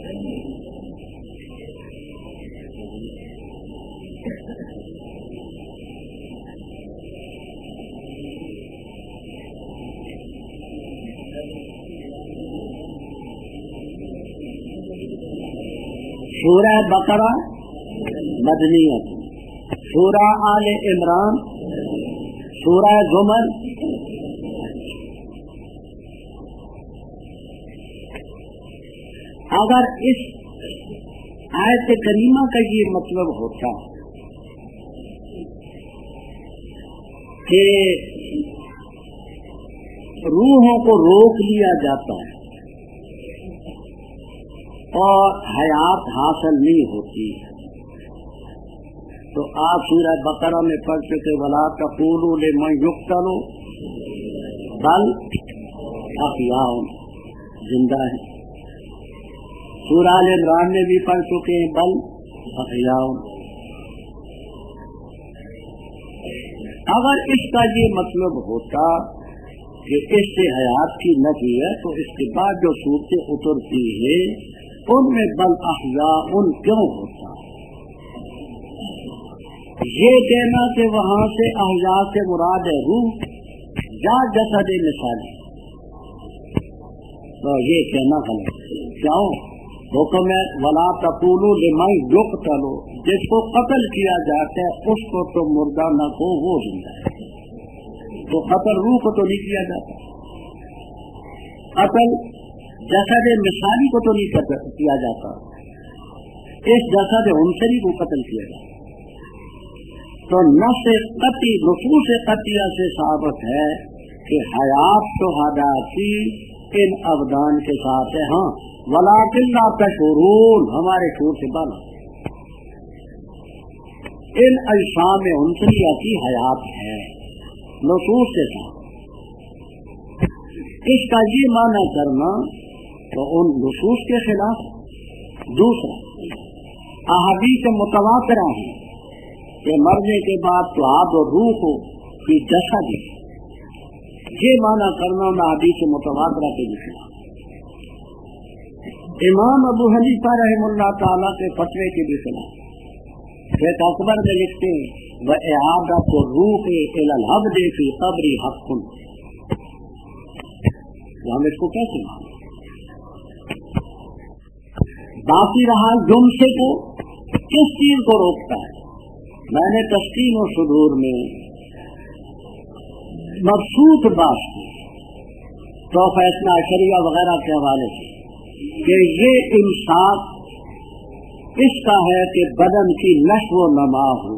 سورہ بقرہ مدنی ہے، سورہ آل عمران، سورہ زمر اگر اس آیت کریمہ کا یہ مطلب ہوتا کہ روحوں کو روک لیا جاتا ہے اور حیات حاصل نہیں ہوتی، تو آپ سورہ بقرہ میں پڑھ چکے ولا تقولوا لمن یقتل بل احیاء، زندہ ہے۔ سورہ آل عمران میں بھی پڑھ چکے ہیں بل احیاء۔ اگر اس کا یہ مطلب ہوتا کہ اس سے حیات کی نفی ہے، تو اس کے بعد جو صورتیں اترتی ہیں ان میں بل احیاء ان کیوں ہوتا؟ یہ کہنا کہ وہاں سے احیاء سے مراد ہے روح یا جسد مثالی، تو یہ کہنا غلط ہے۔ کیوں؟ حکم ہے ولا تقولوا لمن یقتل، جس کو قتل کیا جاتا ہے اس کو تو مردہ نہ کو، وہ زندہ ہے، تو قتل روح کو تو نہیں کیا جاتا، قتل جسد مثالی کو تو نہیں کیا جاتا، اس جسد عنصری کو قتل کیا جاتا۔ تو نفس قطعی نصوص قطعیہ سے ثابت ہے کہ حیات شہداء کی ان ابدان کے ساتھ ہے، ہاں ولکن لا تشعرون، ہمارے شعور سے بالا ان اجسام عنصریہ کی حیات ہے، نصوص سے ساتھ۔ اس کا یہ معنی کرنا تو ان نصوص کے خلاف۔ دوسرا، احادیث متواترہ ہیں کہ مرنے کے بعد تو آب اور روح کو کی جسد ہے، یہ معنی کرنا میں احادیث متواترہ کے خلاف۔ امام ابو حنیفہ رحم اللہ تعالیٰ کے فتوے کے بھی خلاف۔ شیخ اکبر میں لکھتے ہیں وَإِعَادَةُ الرُّوحِ إِلَى الْعَبْدِ فِي قَبْرِ حَقٌّ، تو ہم اس کو کیسے مانیں؟ باقی رہا جمسے کو، کس چیز کو روکتا ہے؟ میں نے تسکین و صدور میں مبسوط بات کی تو فیصلہ شریعہ وغیرہ کے حوالے سے کہ یہ انصاف اس کا ہے کہ بدن کی نشو و نما ہو،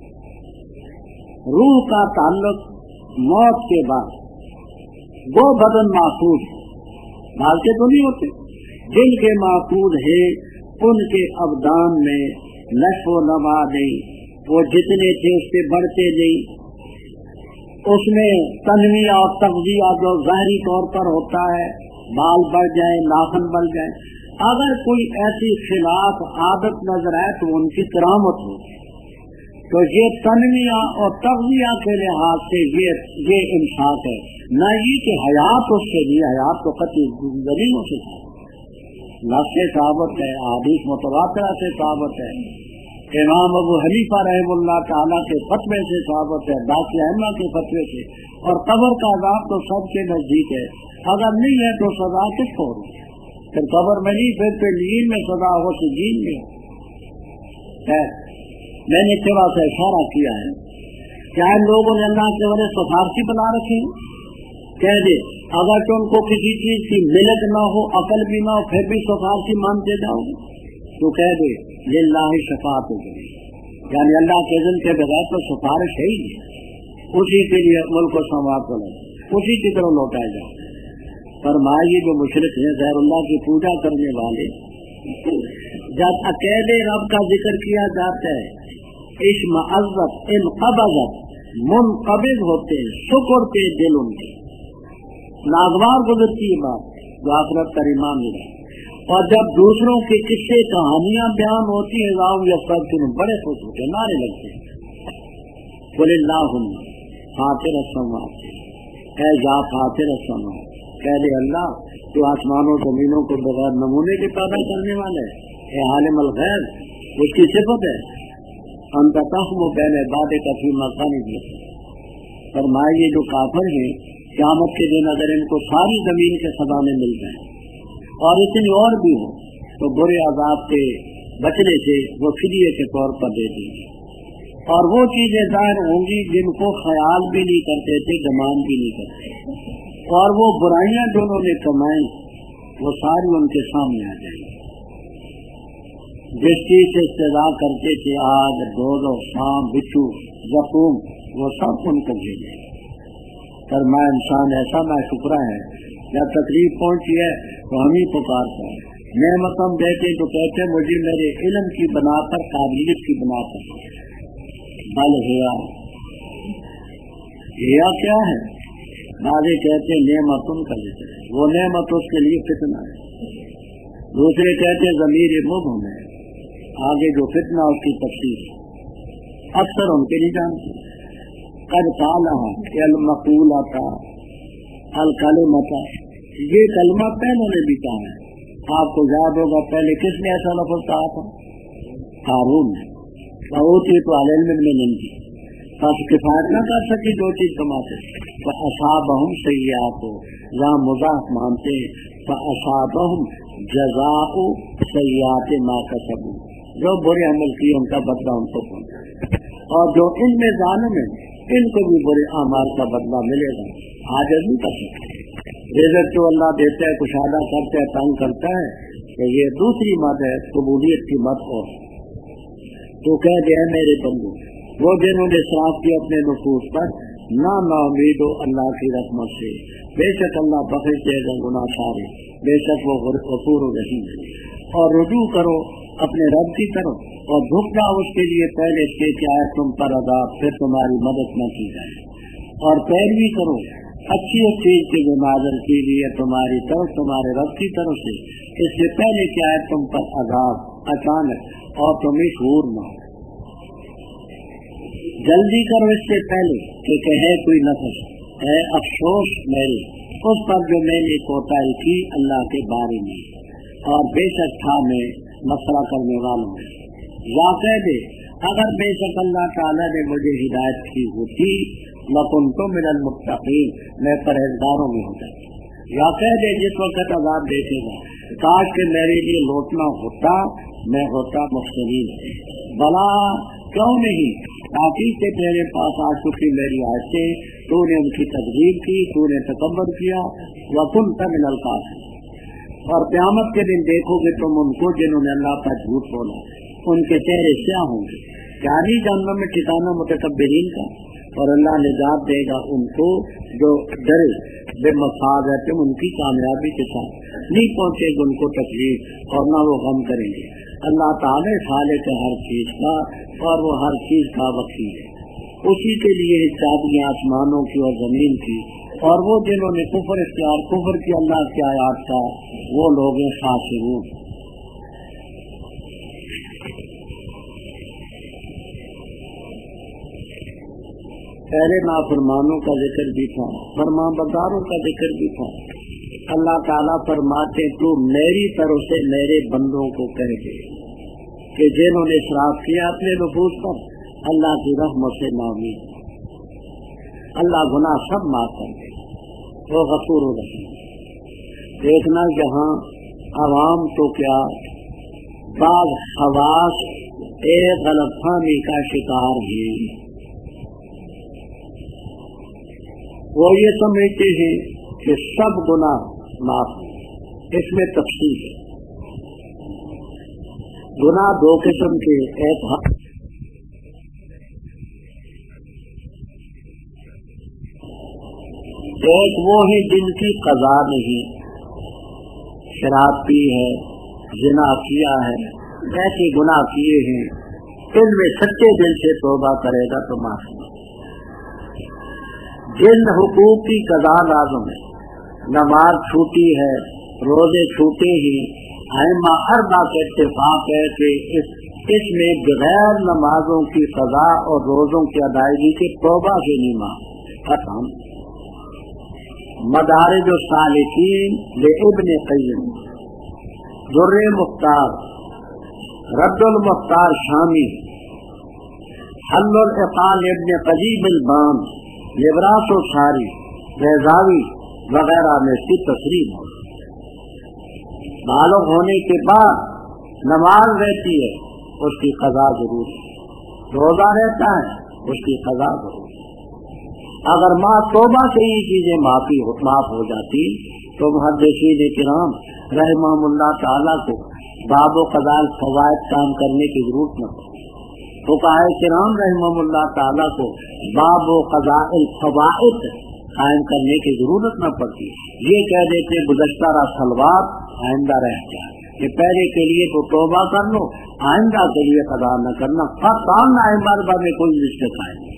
روح کا تعلق موت کے بعد وہ بدن محفوظ ہے، بھالتے تو نہیں ہوتے، جن کے محفوظ ہے ان کے ابدان میں نشو و نما نہیں، وہ جتنے تھے اس سے بڑھتے نہیں، اس میں تنمیہ اور تغذیہ جو ظاہری طور پر ہوتا ہے، بال بڑھ جائے، ناخن بڑھ جائے، اگر کوئی ایسی خلاف عادت نظر آئے تو ان کی کرامت ہو، تو یہ تنمیہ اور تغذیہ کے لحاظ سے یہ یہ انصاف ہے، نہ یہ کہ حیات اس سے بھی، حیات تو قطعی دلیلوں سے نفس سے ثابت ہے، حدیث متواترہ سے ثابت ہے، امام ابو حنیفہ رحم اللہ تعالیٰ کے فتوے سے ثابت ہے، باقی ائمہ کے فتوے سے، اور قبر کا عذاب تو سب کے نزدیک ہے، اگر نہیں ہے تو سزا کس کو ہوگی؟ پھر قبر میں نہیں، پھر پھر نیند میں سزا ہو، سجین میں، ہے. میں نے تھوڑا سا اشارہ کیا ہے کیا ان لوگوں نے اللہ کے وجہ سفارشی بنا رکھے ہیں. کہہ دے اگر تم کو کسی چیز کی ملت نہ ہو عقل بھی نہ ہو پھر بھی سفارشی مانتے جاؤ تو کہہ دے للہ شفاعت ہو گئی، یعنی اللہ کے اذن کے بغیر تو سفارش ہے ہی نہیں، اسی کے لیے ملک و سماوات کو اسی کی طرف لوٹائے جاؤ. فرمائیے جو مشرک ہیں غیر اللہ کی پوجا کرنے والے، جب اکیلے رب کا ذکر کیا جاتا ہے اس معذت ان قبضت منقبض ہوتے سکڑتے دل ان کے، ناگوار گزرتی ہے بات جو آخرت کا ایمان ملا. اور جب دوسروں کے قصے کہانیاں بیان ہوتی ہیں راؤ یا فرق بڑے خوش ہوتے نعرے لگتے ہیں بولے اللہ فاطر السماوات اے یا فاطر السماوات، کہہ دے اللہ تو آسمانوں زمینوں کو بغیر نمونے کے پیدا کرنے والے اے عالم الغیب، اس کی صفت ہے انت تحکم بین عبادک فی ما کانوا یعملون. فرمائیے جو کافر ہیں قیامت کے دن اگر ان کو ساری زمین کے خزانے مل جائیں اور اتنی اور بھی ہو تو برے عذاب کے بچنے سے وہ فدیے کے طور پر دے دیں گے. اور وہ چیزیں ظاہر ہوں گی جن کو خیال بھی نہیں کرتے تھے، گمان بھی نہیں کرتے، اور وہ برائیاں جو انہوں نے کمائیں وہ ساری ان کے سامنے آ جائیں گی. جس چیز سے استدعا کرتے تھے آگ دودھ شام بچھو زخم وہ سب ان کو بھیجے. فرمایا انسان ایسا نہ شکرا ہے جب تکلیف پہنچی ہے تو ہم ہی پکارتا ہے، نعمتم دیتے تو کہتے مجھے میرے علم کی بنا پر قابلیت کی بنا پر. بل ہوا ہیا کیا ہے؟ بعضے کہتے نعمتن کا ذکر ہے، وہ نعمت اس کے لیے فتنہ ہے. دوسرے کہتے ضمیر مبہم ہے، آگے جو فتنہ اس کی تفسیر ہے اکثر ان کے نہیں جانتے. قد قالہ المقولۃ الکلمۃ، یہ کلمہ پہلے نے بھی کہا ہے. آپ کو یاد ہوگا پہلے کس نے ایسا لفظ کہا تھا؟ ہارون نے. بہت تو علم میں نہیں دی بس کفایت نہ کر سکی دو چیز کماتے فاصابہم سیئات، یہاں مضاف مانتے فاصابہم جزاء سیئات ما کسبوا، جو برے عمل کیے ان کا بدلہ ان کو پہنچا، اور جو ان میں ظالم ہیں ان کو بھی برے اعمال کا بدلہ ملے گا. عاجز نہیں کر سکتے. رزق تو اللہ دیتا ہے، کشادہ کرتا ہے، تنگ کرتا ہے، کہ یہ دوسری مت ہے قبولیت کی مت. اور تو کہہ دیا میرے بندو وہ جنہوں نے صاف کیا اپنے نفوس پر نہ نا امید ہو اللہ کی رحمت سے، بے شک اللہ بخش دے گا گناہ سارے، بے شک وہ غفور رحیم ہے. اور رجوع کرو اپنے رب کی طرف اور جھک جاؤ اس کے لیے پہلے اس کے کہ آئے تم پر عذاب پھر تمہاری مدد نہ کی جائے، اور پیروی کرو اچھی اس چیز کی جو نازل کی لیے تمہاری طرف تمہارے رب کی طرف سے، اس سے پہلے کہ آئے تم پر عذاب اچانک اور تم شعور نہ ہو. جلدی کرو اس سے پہلے کہ کہے کوئی نفس ہے افسوس میرے اس پر جو میں نے کوتاہی کی اللہ کے بارے میں، اور بے شک تھا میں مسئلہ کرنے والوں میں. یا کہہ دے اگر بے شک اللہ تعالیٰ نے مجھے ہدایت کی ہوتی لکنت من المتقین، میں پرہیزگاروں میں ہوتا. یا کہہ دے جس وقت عذاب دیکھے گا کاش کہ میرے لیے لوٹنا ہوتا میں ہوتا محسنین. بلا کیوں نہیں، تاکہ کہ تیرے پاس آ چکی میری آیتیں، تو نے ان کی تکذیب کی، تو نے تکبر کیا، وَكُنْتَ مِنَ الْكَافِرِينَ. اور قیامت کے دن دیکھو گے تم ان کو جنہوں نے اللہ کا جھوٹ بولا، ان کے چہرے سیاہ ہوں گے. یعنی جہنم میں ٹھکانہ متکبرین کا، اور اللہ نجات دے گا ان کو جو ڈرے بے مفاد ہے ان کی کامیابی کے ساتھ. نہیں پہنچے گا ان کو تکلیف اور نہ وہ غم کریں گے. اللہ تعالی خالق ہے ہر چیز کا، اور وہ ہر چیز کا وکیل ہے. اسی کے لیے چابیاں آسمانوں کی اور زمین کی، اور وہ جنہوں نے کفر اختیار کفر کی اللہ کی آیات کا وہ لوگ خاسرون. پہلے نافرمانوں کا ذکر بھی تھا، فرمان برداروں کا ذکر بھی تھا. اللہ تعالیٰ فرماتے تو میری طرف سے میرے بندوں کو کہہ دے کہ جنہوں نے اسراف کیا اپنے نفوس پر اللہ کی رحمت سے ناامید، اللہ گناہ سب معاف کر دے، وہ غفور الرحیم. دیکھنا جہاں عوام تو کیا بعض خواص ایک غلط فہمی کا شکار ہیں. وہ یہ سمجھتے ہیں کہ سب گناہ معاف ہیں. اس میں تفصیل ہے. گناہ دو قسم کے، ایک ایک وہ ہے جن کی قضا نہیں، شراب پی ہے، زنا کیا ہے، ایسے گناہ کیے ہیں، ان میں سچے دل سے توبہ کرے گا تو معاف ہے. جن حقوق کی قضا لازم ہے، نماز چھوٹی ہے، روزے چھوٹے ہی، ائمہ اربعہ کا اتفاق ہے کہ اس اس میں بغیر نمازوں کی قضا اور روزوں کی ادائیگی کے توبہ سے نہیں معاف. ختم. مدارج السالکین لابن قیم، در مختار، رد المختار شامی، حل العقال ابن قجیب البان، لبراس الساری، رضاوی وغیرہ میں اس کی تصریح ہے. بالغ ہونے کے بعد نماز رہتی ہے، اس کی قضا ضرور ہے. روزہ رہتا ہے، اس کی قضا ضرور ہے. اگر ماں توبہ سے یہ چیزیں معافی معاف ہو جاتی تو محدثین کرام رحمہم اللہ تعالیٰ کو باب و قضاء الفوائد کام کرنے کی ضرورت نہ پڑتی. فقہاء کرام رحمہم اللہ تعالیٰ کو باب و قضاء الفوائد قائم کرنے کی ضرورت نہ پڑتی. یہ کہہ دیتے گزشتہ را سلوات آئندہ رہ جائے کہ پہلے کے لیے تو توبہ کر لو، آئندہ کے لیے قضا نہ کرنا. قطعاً ائمہ میں کوئی مشکل نہیں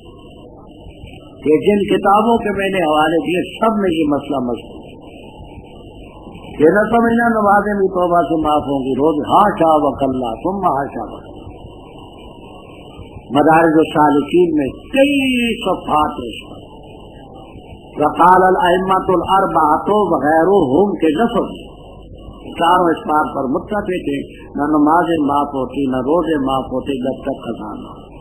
کہ جن کتابوں کے میں نے حوالے دیے سب میں یہ مسئلہ مشہور ہے. یہ نہ سمجھنا نمازیں بھی توبہ سے معاف ہوں گی، روز ہاشا وکلا ثم ہاشا وکلا. مدارج السالکین میں کئی صفحات اس پر وقال الائمۃ الاربعۃ وغیرہم کے لفظ چاروں اس بات پر متفق تھے، نہ نمازیں معاف ہوتی نہ روزے معاف ہوتے جب تک قضا نہ ہو.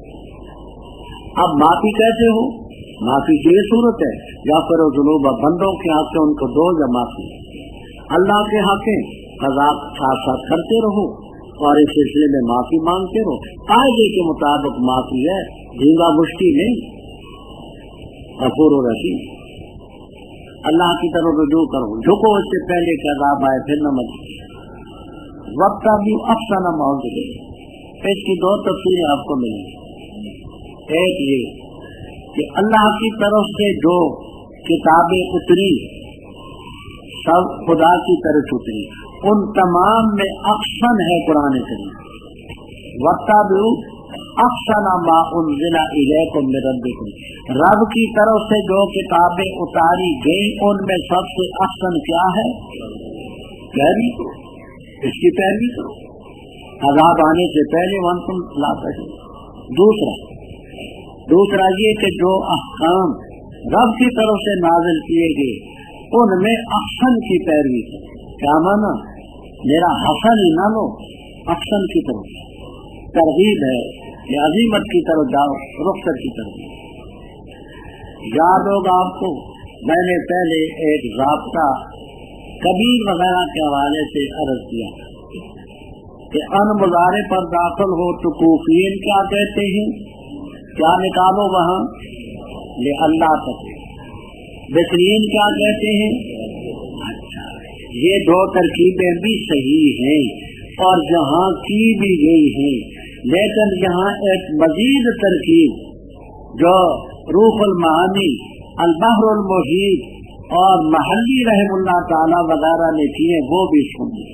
اب معافی کیسے ہو؟ معافی کی یہ صورت ہے یا پھر ذنوب بندوں کے حق سے ان کو دو یا معافی اللہ کے حق قضا ساتھ ساتھ کرتے رہو اور اس سلسلے میں معافی مانگتے رہو. قاعدے کے مطابق معافی ہے، جھینگا مشتی نہیں. غفور الرحیم. اللہ کی طرف رجوع کرو، جھکو اس سے پہلے کہ عذاب آئے پھر نہ مت. وقت کا بھی افسانہ ماحول دے. اس کی دو تفصیلیں آپ کو ملیں گی. ایک یہ کہ اللہ کی طرف سے جو کتابیں اتری سب خدا کی طرف اتری، ان تمام میں احسن ہے قرآن کریم. وَاتَّبِعُوا أَحْسَنَ مَا أُنزِلَ إِلَيْكُم مِّن رَّبِّكُم. رب کی طرف سے جو کتابیں اتاری گئی ان میں سب سے احسن کیا ہے؟ پیروی کرو، اس کی پیروی کرو. عذاب آنے سے پہلے وانتم لا تشعرون. دوسرا دوسرا یہ کہ جو احکام رب کی طرف سے نازل کیے گئے ان میں احسن کی پیروی کرو. کیا مانا؟ میرا حسن ہی نہ لو، احسن کی طرف ترغیب ہے کہ عظیمت کی طرف جاؤ، رخصت کی طرف. یاد ہوگا آپ کو میں نے پہلے ایک ضابطہ کبیر وغیرہ کے حوالے سے عرض کیا کہ ان مظاہرے پر داخل ہو تو کوفین کیا کہتے ہیں؟ کیا نکالو وہاں لے اللہ تک. بہترین کیا کہتے ہیں؟ اچھا، یہ دو ترکیبیں بھی صحیح ہیں اور جہاں کی بھی گئی ہیں، لیکن یہاں ایک مزید ترکیب جو روح المعانی، البحر المحیط اور محلی رحم اللہ تعالی وغیرہ نے کیے وہ بھی سنیں.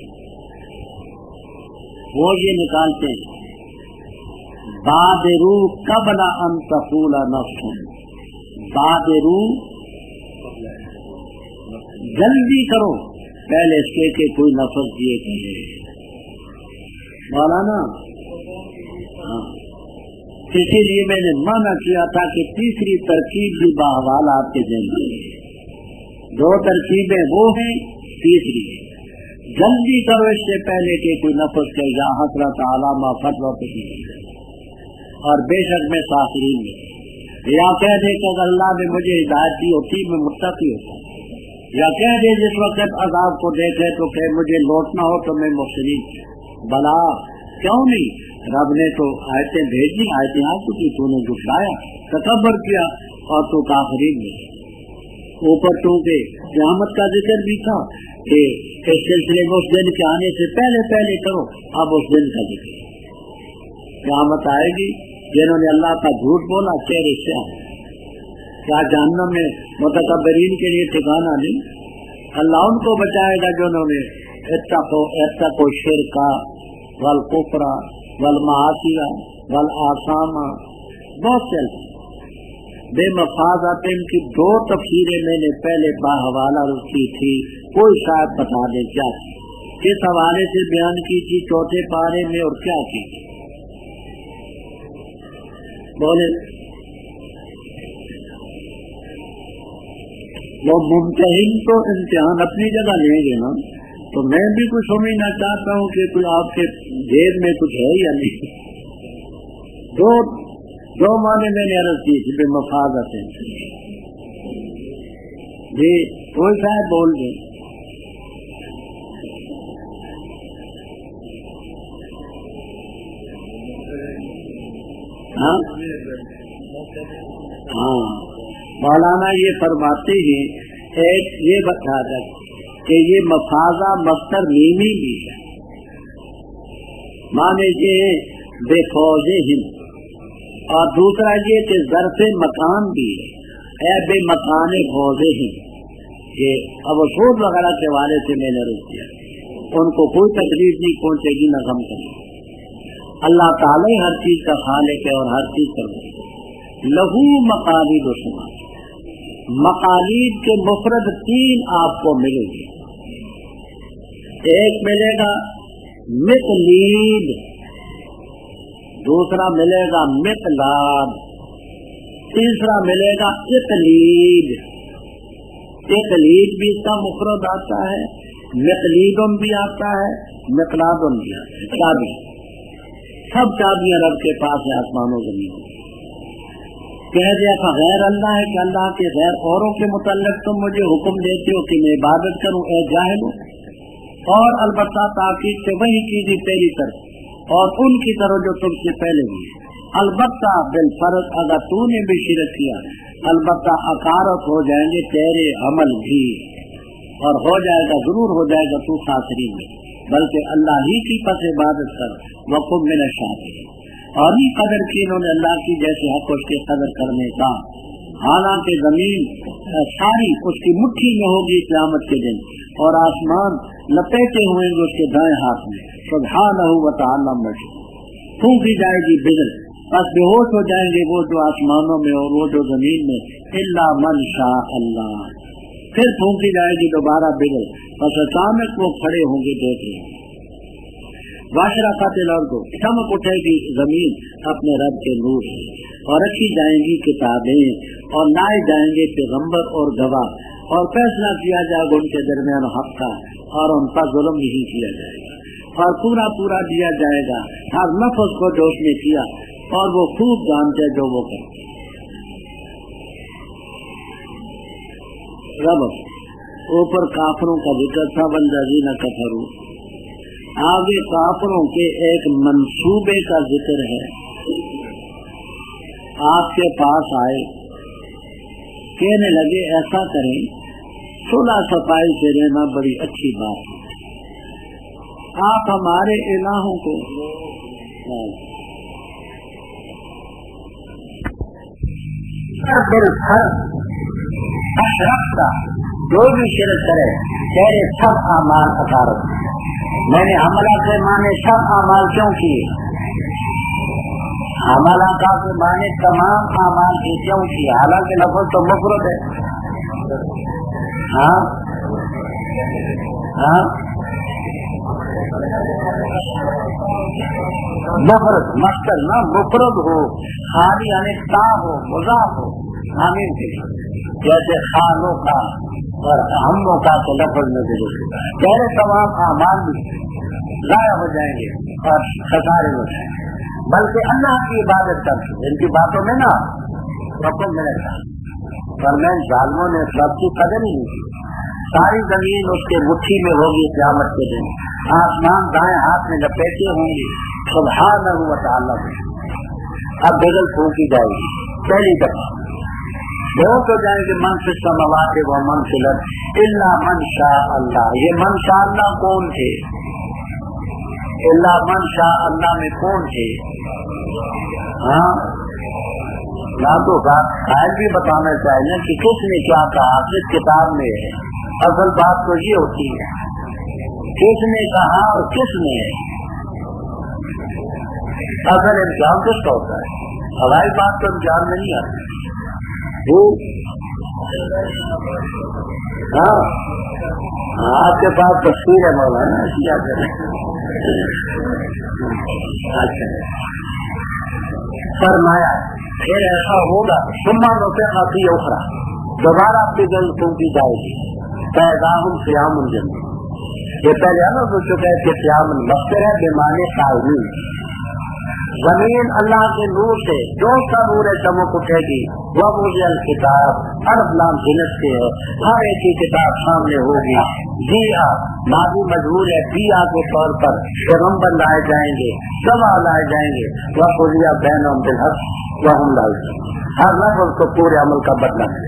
وہ یہ نکالتے ہیں بادرو قبل ان تقول نفس. بادرو جلدی کرو پہلے اس کے کہ کوئی نفس دیے کہے. مولانا ہاں اسی لیے میں نے منع کیا تھا کہ تیسری ترکیب بھی باحوال آپ کے ذہن میں. دو ترکیبیں وہ ہیں، تیسری جلدی کرو اس سے پہلے کہ کوئی نفس کہ یا حضرت علامہ فتویٰ پہ. اور بے شک میں ساخرین میں یا کہہ دے کہ اگر اللہ نے مجھے ہدایت دی ہوتی میں متقی ہوتا، یا کہہ دے جس وقت عذاب کو دیکھے تو کہ مجھے لوٹنا ہو تو میں محسنین. بلا کیوں نہیں؟ رب نے تو آیتیں بھیجی، آیتیں آ چکی، تو نے جھٹلایا، تکبر کیا اور تو کافرین میں۔ اوپر تو کہ قیامت کا ذکر بھی تھا کہ اس سلسلے میں اس دن کے آنے سے پہلے پہلے کرو، اب اس دن کا ذکر۔ قیامت آئے گی، جنہوں نے اللہ کا جھوٹ بولا چہرے سے آئے، کیا جہنم میں متکبرین کے لیے ٹھکانا نہیں؟ اللہ ان کو بچائے گا جنہوں نے اتقوا الشرک والکفر والمعاصی والآثام، بہت سے بے مفازات ان کی دو تفسیریں میں نے پہلے باحوالہ رکھی تھی، کوئی شاید بتا دے کیا تھی، کس حوالے سے بیان کی تھی چوتھے پارے میں اور کیا کی تھی؟ بولے وہ ممتحن تو امتحان اپنی جگہ لیں گے نا، تو میں بھی کچھ سمجھنا چاہتا ہوں کہ کوئی آپ کے جیب میں کچھ ہے یا نہیں۔ دو دو معنی میں نے عرض کی تھی بے مفازت جی، کوئی شاید بول دیں۔ ہاں ہاں مولانا یہ فرماتے ہیں، ایک یہ بتا دیں کہ یہ مفازہ مصدر میمی بھی ہے، مانے یہ بے فوزے ہند، اور دوسرا یہ کہ ظرف مکان بھی ہے، اے بے مکان فوزے ہند۔ یہ اب سود وغیرہ کے حوالے سے میں نے رک دیا، ان کو کوئی تکلیف نہیں پہنچے گی، نہ غم کرے۔ اللہ تعالی ہر چیز کا خالق ہے اور ہر چیز پر لہو مقالید و شمال۔ مقالید کے مفرد تین آپ کو ملے گی، ایک ملے گا مقلید، دوسرا ملے گا مقلاد، تیسرا ملے گا اقلید۔ اقلید بھی اس کا مفرد آتا ہے، مقلیدم بھی آتا ہے، مقلادم بھی آتا ہے۔ چابی، سب چابیاں رب کے پاس ہے، آسمان و زمین۔ کہہ دیا تھا غیر اللہ ہے کہ اللہ کے غیر اوروں کے متعلق تم مجھے حکم دیتے ہو کہ میں عبادت کروں، اے جاہلو، اور البتہ تاکید سے وہی چیزیں تیری طرف اور ان کی طرح جو تم سے پہلے ہوئی، البتہ بالفرض اگر تو نے بھی شرک کیا، البتہ اکارت ہو جائیں گے تیرے عمل بھی، اور ہو جائے گا، ضرور ہو جائے گا تو خاسرین میں، بلکہ اللہ ہی کی پس عبادت کر، وقم من الشاکرین۔ اور یہ قدر کی انہوں نے اللہ کی جیسے حق اس کے قدر کرنے کا، حالانکہ زمین ساری اس کی مٹھی میں ہوگی قیامت کے دن، اور آسمان لپیٹے ہوئے گے اس کے دائیں ہاتھ میں، سبحانہ و تعالی مجید، پھونکی جائے گی بجل، بس بے ہوش ہو جائیں گے وہ جو آسمانوں میں اور وہ جو زمین میں، الا من شاء اللہ، پھر پھونکی جائے گی دوبارہ بجل، بس اچانک وہ کھڑے ہوں گے، دیکھ لیں واشرقت الارض، چمک اٹھے گی زمین اپنے رب کے نور سے، اور رکھی جائیں گی کتابیں، اور لائے جائیں گے پیغمبر اور گواہ، اور فیصلہ کیا جائے گا ان کے درمیان حق کا، اور ان پر ظلم نہیں کیا جائے گا، اور پورا پورا دیا جائے گا ہر نفس کو جو اس نے کیا، اور وہ خوب جانتے جو وہ کرتے۔ رب اوپر کافروں کا ذکر تھا، والذین کفروا، آگے کافروں کے ایک منصوبے کا ذکر ہے۔ آپ کے پاس آئے، کہنے لگے ایسا کریں، صلح صفائی سے رہنا بڑی اچھی بات ہے، آپ ہمارے الہوں کو جو بھی شرک کرے تیرے سب اعمال اکارت، میں نے حملہ کے معنی سب اعمال کیوں کیے؟ حملہ کا کے معنی تمام اعمال کی کیوں کیے؟ حالانکہ لفظ تو مفرد ہے۔ ہاں ہاں مفرد مصدر نہ مفرد ہو، خالی یعنی تا ہو، مضاف ہو، آمین کے جیسے خانوں کا اور ہموں کا تو لفظ میں بھی پہلے تمام اعمال بھی ضائع ہو جائیں گے اور خسارے ہو جائیں گے، بلکہ اللہ کی عبادت کر ان کی باتوں میں نا حکم میں رہتا، پر میں ظالموں نے سب کی قدر ہی نہیں کی، ساری زمین اس کے مٹھی میں ہوگی قیامت کے دن، آسمان دائیں ہاتھ میں لپیٹے ہوں گے، سبحانہ و تعالی۔ اب بغل پھونکی جائے گی پہلی دفعہ، بہت ہو جائیں گے من سے سماوات و من سے لد الا من شاء اللہ۔ یہ من شاء اللہ کون تھے؟ الا من شاء اللہ میں کون تھے؟ ہاں نہ تو بات قائل بھی بتانا چاہیے کہ کس نے کیا کہا، کس کتاب میں ہے۔ اصل بات تو یہ ہوتی ہے کس نے کہا اور کس نے ہے، اصل امتحان کس کا ہوتا ہے، ہماری بات تو امتحان میں نہیں آتی۔ ہاں آپ کے پاس تصویر ہے مولانا، کیا کریں۔ اچھا فرمایا پھر ایسا ہوگا، ثم نفخ فیہ اخری، دوبارہ اپنی دل پھونکی جائے گی، فاذا ھم قیام جنود۔ یہ پہلے ہم ہو چکا ہے کہ قیام مصدر ہے بمعنی قائمین۔ زمین اللہ کے نور سے جو سا نور چمک اٹھے گی، وہ مجھے الکتاب الف لام جنس سے ہے، ہر ایک کی کتاب سامنے ہوگی۔ جیا ماضی مجبور ہے، بیا کے طور پر پیغمبر لائے جائیں گے، گواہ لائے جائیں گے، وہ قضی بینہم بالحق وہم لا یظلمون۔ ہر لفظ کو پورے عمل کا بدلہ ہے۔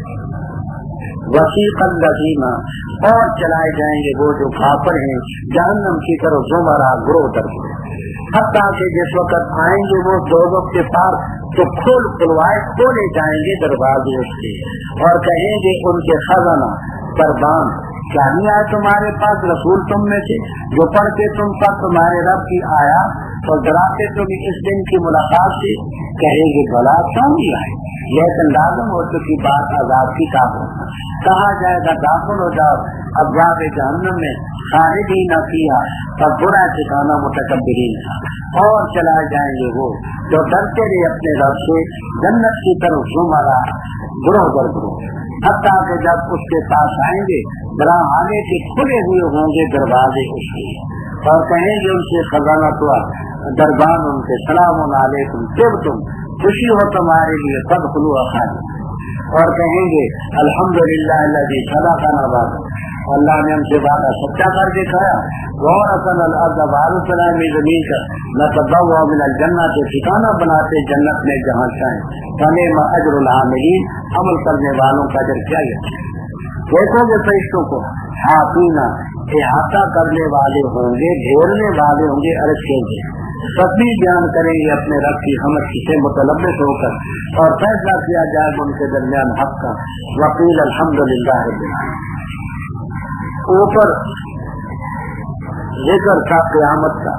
وسیق الذین، اور چلائے جائیں گے وہ جو کافر ہیں جہنم کی طرف زمرہ گروہ در گروہ، حتیٰ کہ جس وقت آئیں گے وہ دوزخ کے پاس تو کھول کھلوائے کھولے جائیں گے دروازے اس کے، اور کہیں گے ان کے خزانہ دربان کیا نہیں آئے تمہارے پاس رسول تم میں سے جو پڑھتے تم پر تمہارے رب کی آیات اور ڈراتے تم اس دن کی ملاقات سے؟ کہیں گے بھلا کیوں نہیں آئے، لیکن لازم ہو چکی بات عذاب کی کافر۔ کہا جائے گا داخل ہو جاؤ ابواب جہنم میں، خالدین فیہا، اور برا ٹھکانہ متکبرین کا، اور چلائے جائیں گے وہ جو ڈرتے رہے اپنے رب سے جنت کی طرف زمرہ گروہ در گروہ، حتیٰ کہ جب اس کے پاس آئیں گے برا آنے کے کھلے ہوئے ہوں گے دروازے اس کے، اور کہیں گے ان سے خزانہ تو دربان ان کے سلام علیکم جب تم خوشی ہو تمہارے لیے فادخلوا خالدین، اور کہیں گے الحمدللہ الذی خلقنا بعد، اللہ نے ہم سے وعدہ سچا کر کے کھایا، وورثنا الارض وارثنا میں زمین کا نتبوأ من الجنہ کے ٹھکانہ بناتے جنت میں جہاں چاہیں، فنعم اجر العاملین، عمل کرنے والوں کا اجر کیا ہے۔ دیکھو گے فرشتوں کو حافظین، احاطہ کرنے والے ہوں گے، گھیرنے والے ہوں گے عرش کے لیے، تصویر بیان کریں گے اپنے رب کی حمد سے متلبس ہو کر، اور فیصلہ کیا جائے گا ان کے درمیان حق کا، وقیل الحمدللہ رب العالمین۔ اوپر ذکر تھا قیامت کا،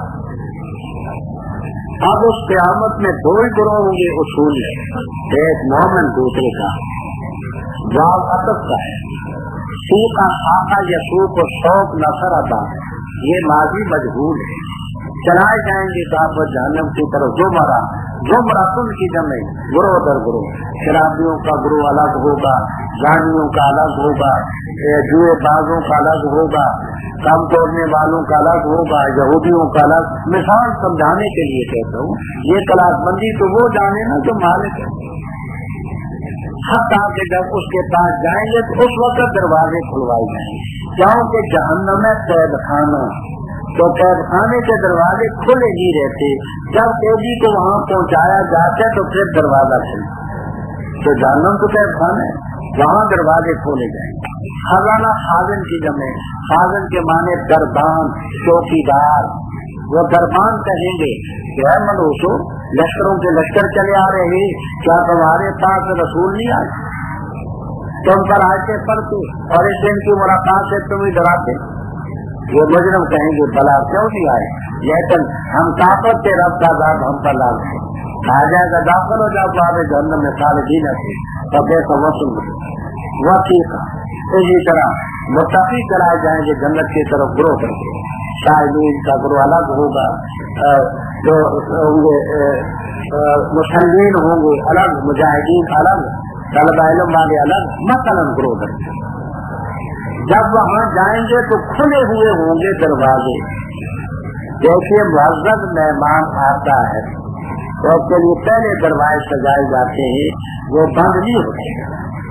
اب اس قیامت میں دو ہی گروہ ہوں گے اصول ہے، ایک مومن دوسرے کا، جواب عطف کا ہے، سوکا خاکہ یسوق و شوق نصر عطا، یہ ماضی مجہول ہے۔ چلائے جائیں گے کافر جہنم کی طرف زمرہ، زمرہ تن کی جمع گروہ در گروہ، شرابیوں کا گروہ الگ ہوگا، زانیوں کا الگ ہوگا، جوئے بازوں کا الگ ہوگا، کام توڑنے والوں کا الگ ہوگا، یہودیوں کا الگ۔ مثال سمجھانے کے لیے کہتا ہوں، یہ کلاس بندی تو وہ جانے نا جو مالک ہے۔ حتیٰ کہ جب اس کے پاس جائیں گے تو اس وقت دروازے کھلوائے جائیں گے، کیونکہ جہنم ہے قید خانہ، تو قید خانے کے دروازے کھلے نہیں رہتے، جب قیدی کو وہاں پہنچایا جاتا ہے تو پھر دروازہ کھلتا، تو جہنم تو قید خانہ ہے، وہاں دروازے کھولے جائیں گے۔ خزانہ خازن کی جمع، خازن کے معنی دربان، چوکیدار، وہ دربان کہیں گے کہ اے منوسو، لشکروں کے لشکر چلے آ رہے ہیں، کیا تمہارے پاس رسول نہیں آئے؟ تم پر آئے پڑھتے اور اس دن کی ملاقات سے تم ادھر آتے؟ وہ مجرم کہیں گے بلا کیوں نہیں آئے، لیکن ہم طاقت کے رب کا ذات ہم پر لال ہے، کہا جائے گا داخل ہو جاؤ باب جہنم میں خالدین سے، تب ایسا وصول وہ ٹھیک ہے۔ اسی طرح متقی چلائے جائیں گے جنت کی طرف گروہ کر کے، شاہدین کا گروہ الگ ہوگا، جو ہوں گے مسلمین ہوں گے الگ، مجاہدین الگ، طلبہ علم والے الگ، مثلاً گروہ کر کے۔ جب وہاں جائیں گے تو کھلے ہوئے ہوں گے دروازے، جیسے معزز مہمان آتا ہے تو اس کے لیے پہلے دروازے سجائے جاتے ہیں، وہ بند نہیں ہوتے،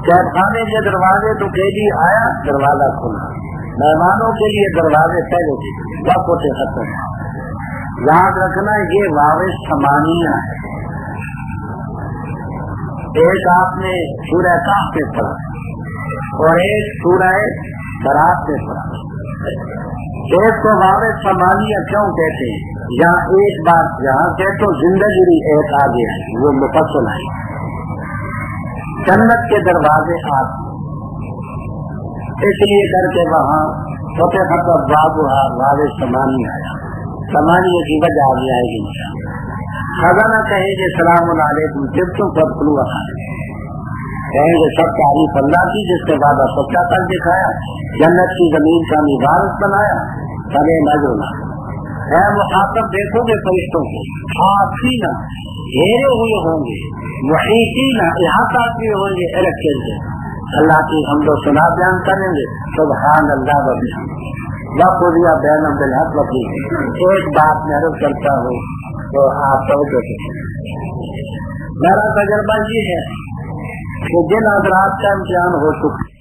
قید خانے کے دروازے تو قیدی آیا دروازہ کھلا، مہمانوں کے لیے دروازے پہلے تھے، وقت سے ختم۔ یاد رکھنا یہ واو ثمانیہ ہے۔ ایک آپ نے سورہ کہف میں پڑھا اور ایک سورہ برات میں پڑھا۔ ایک کو واو ثمانیہ کیوں کہتے ہیں؟ یہاں ایک بات یہاں سے تو زندگی ایک آگے ہے، وہ مفصل ہے۔ جنت کے دروازے آپ اس لیے کر کے وہاں فتح فتح بابا واو ثمانیہ آیا، ثمانیہ کی وجہ آگے آئے گی خزانہ کہیں گے سلام علیکم جبتوں پر کلو کہیں گے سب تعریف اللہ کی جس کے بعد سچا کر دکھایا، جنت کی زمین کا نظارت بنایا، سبے نظر ہے مخاطب دیکھو گے فرشتوں کو حافظین گھیرے ہوئے ہوں گے، محیطین احاطہ کیے ہوں گے رکھے سے اللہ کی حمد و ثنا بیان کریں گے سبحان اللہ وقضی بینہم بالحق وقضی۔ ایک بات میں عرض کرتا ہوں تو آپ توجہ کریں، میرا تجربہ یہ ہے کہ جن حضرات کا امتحان ہو چکا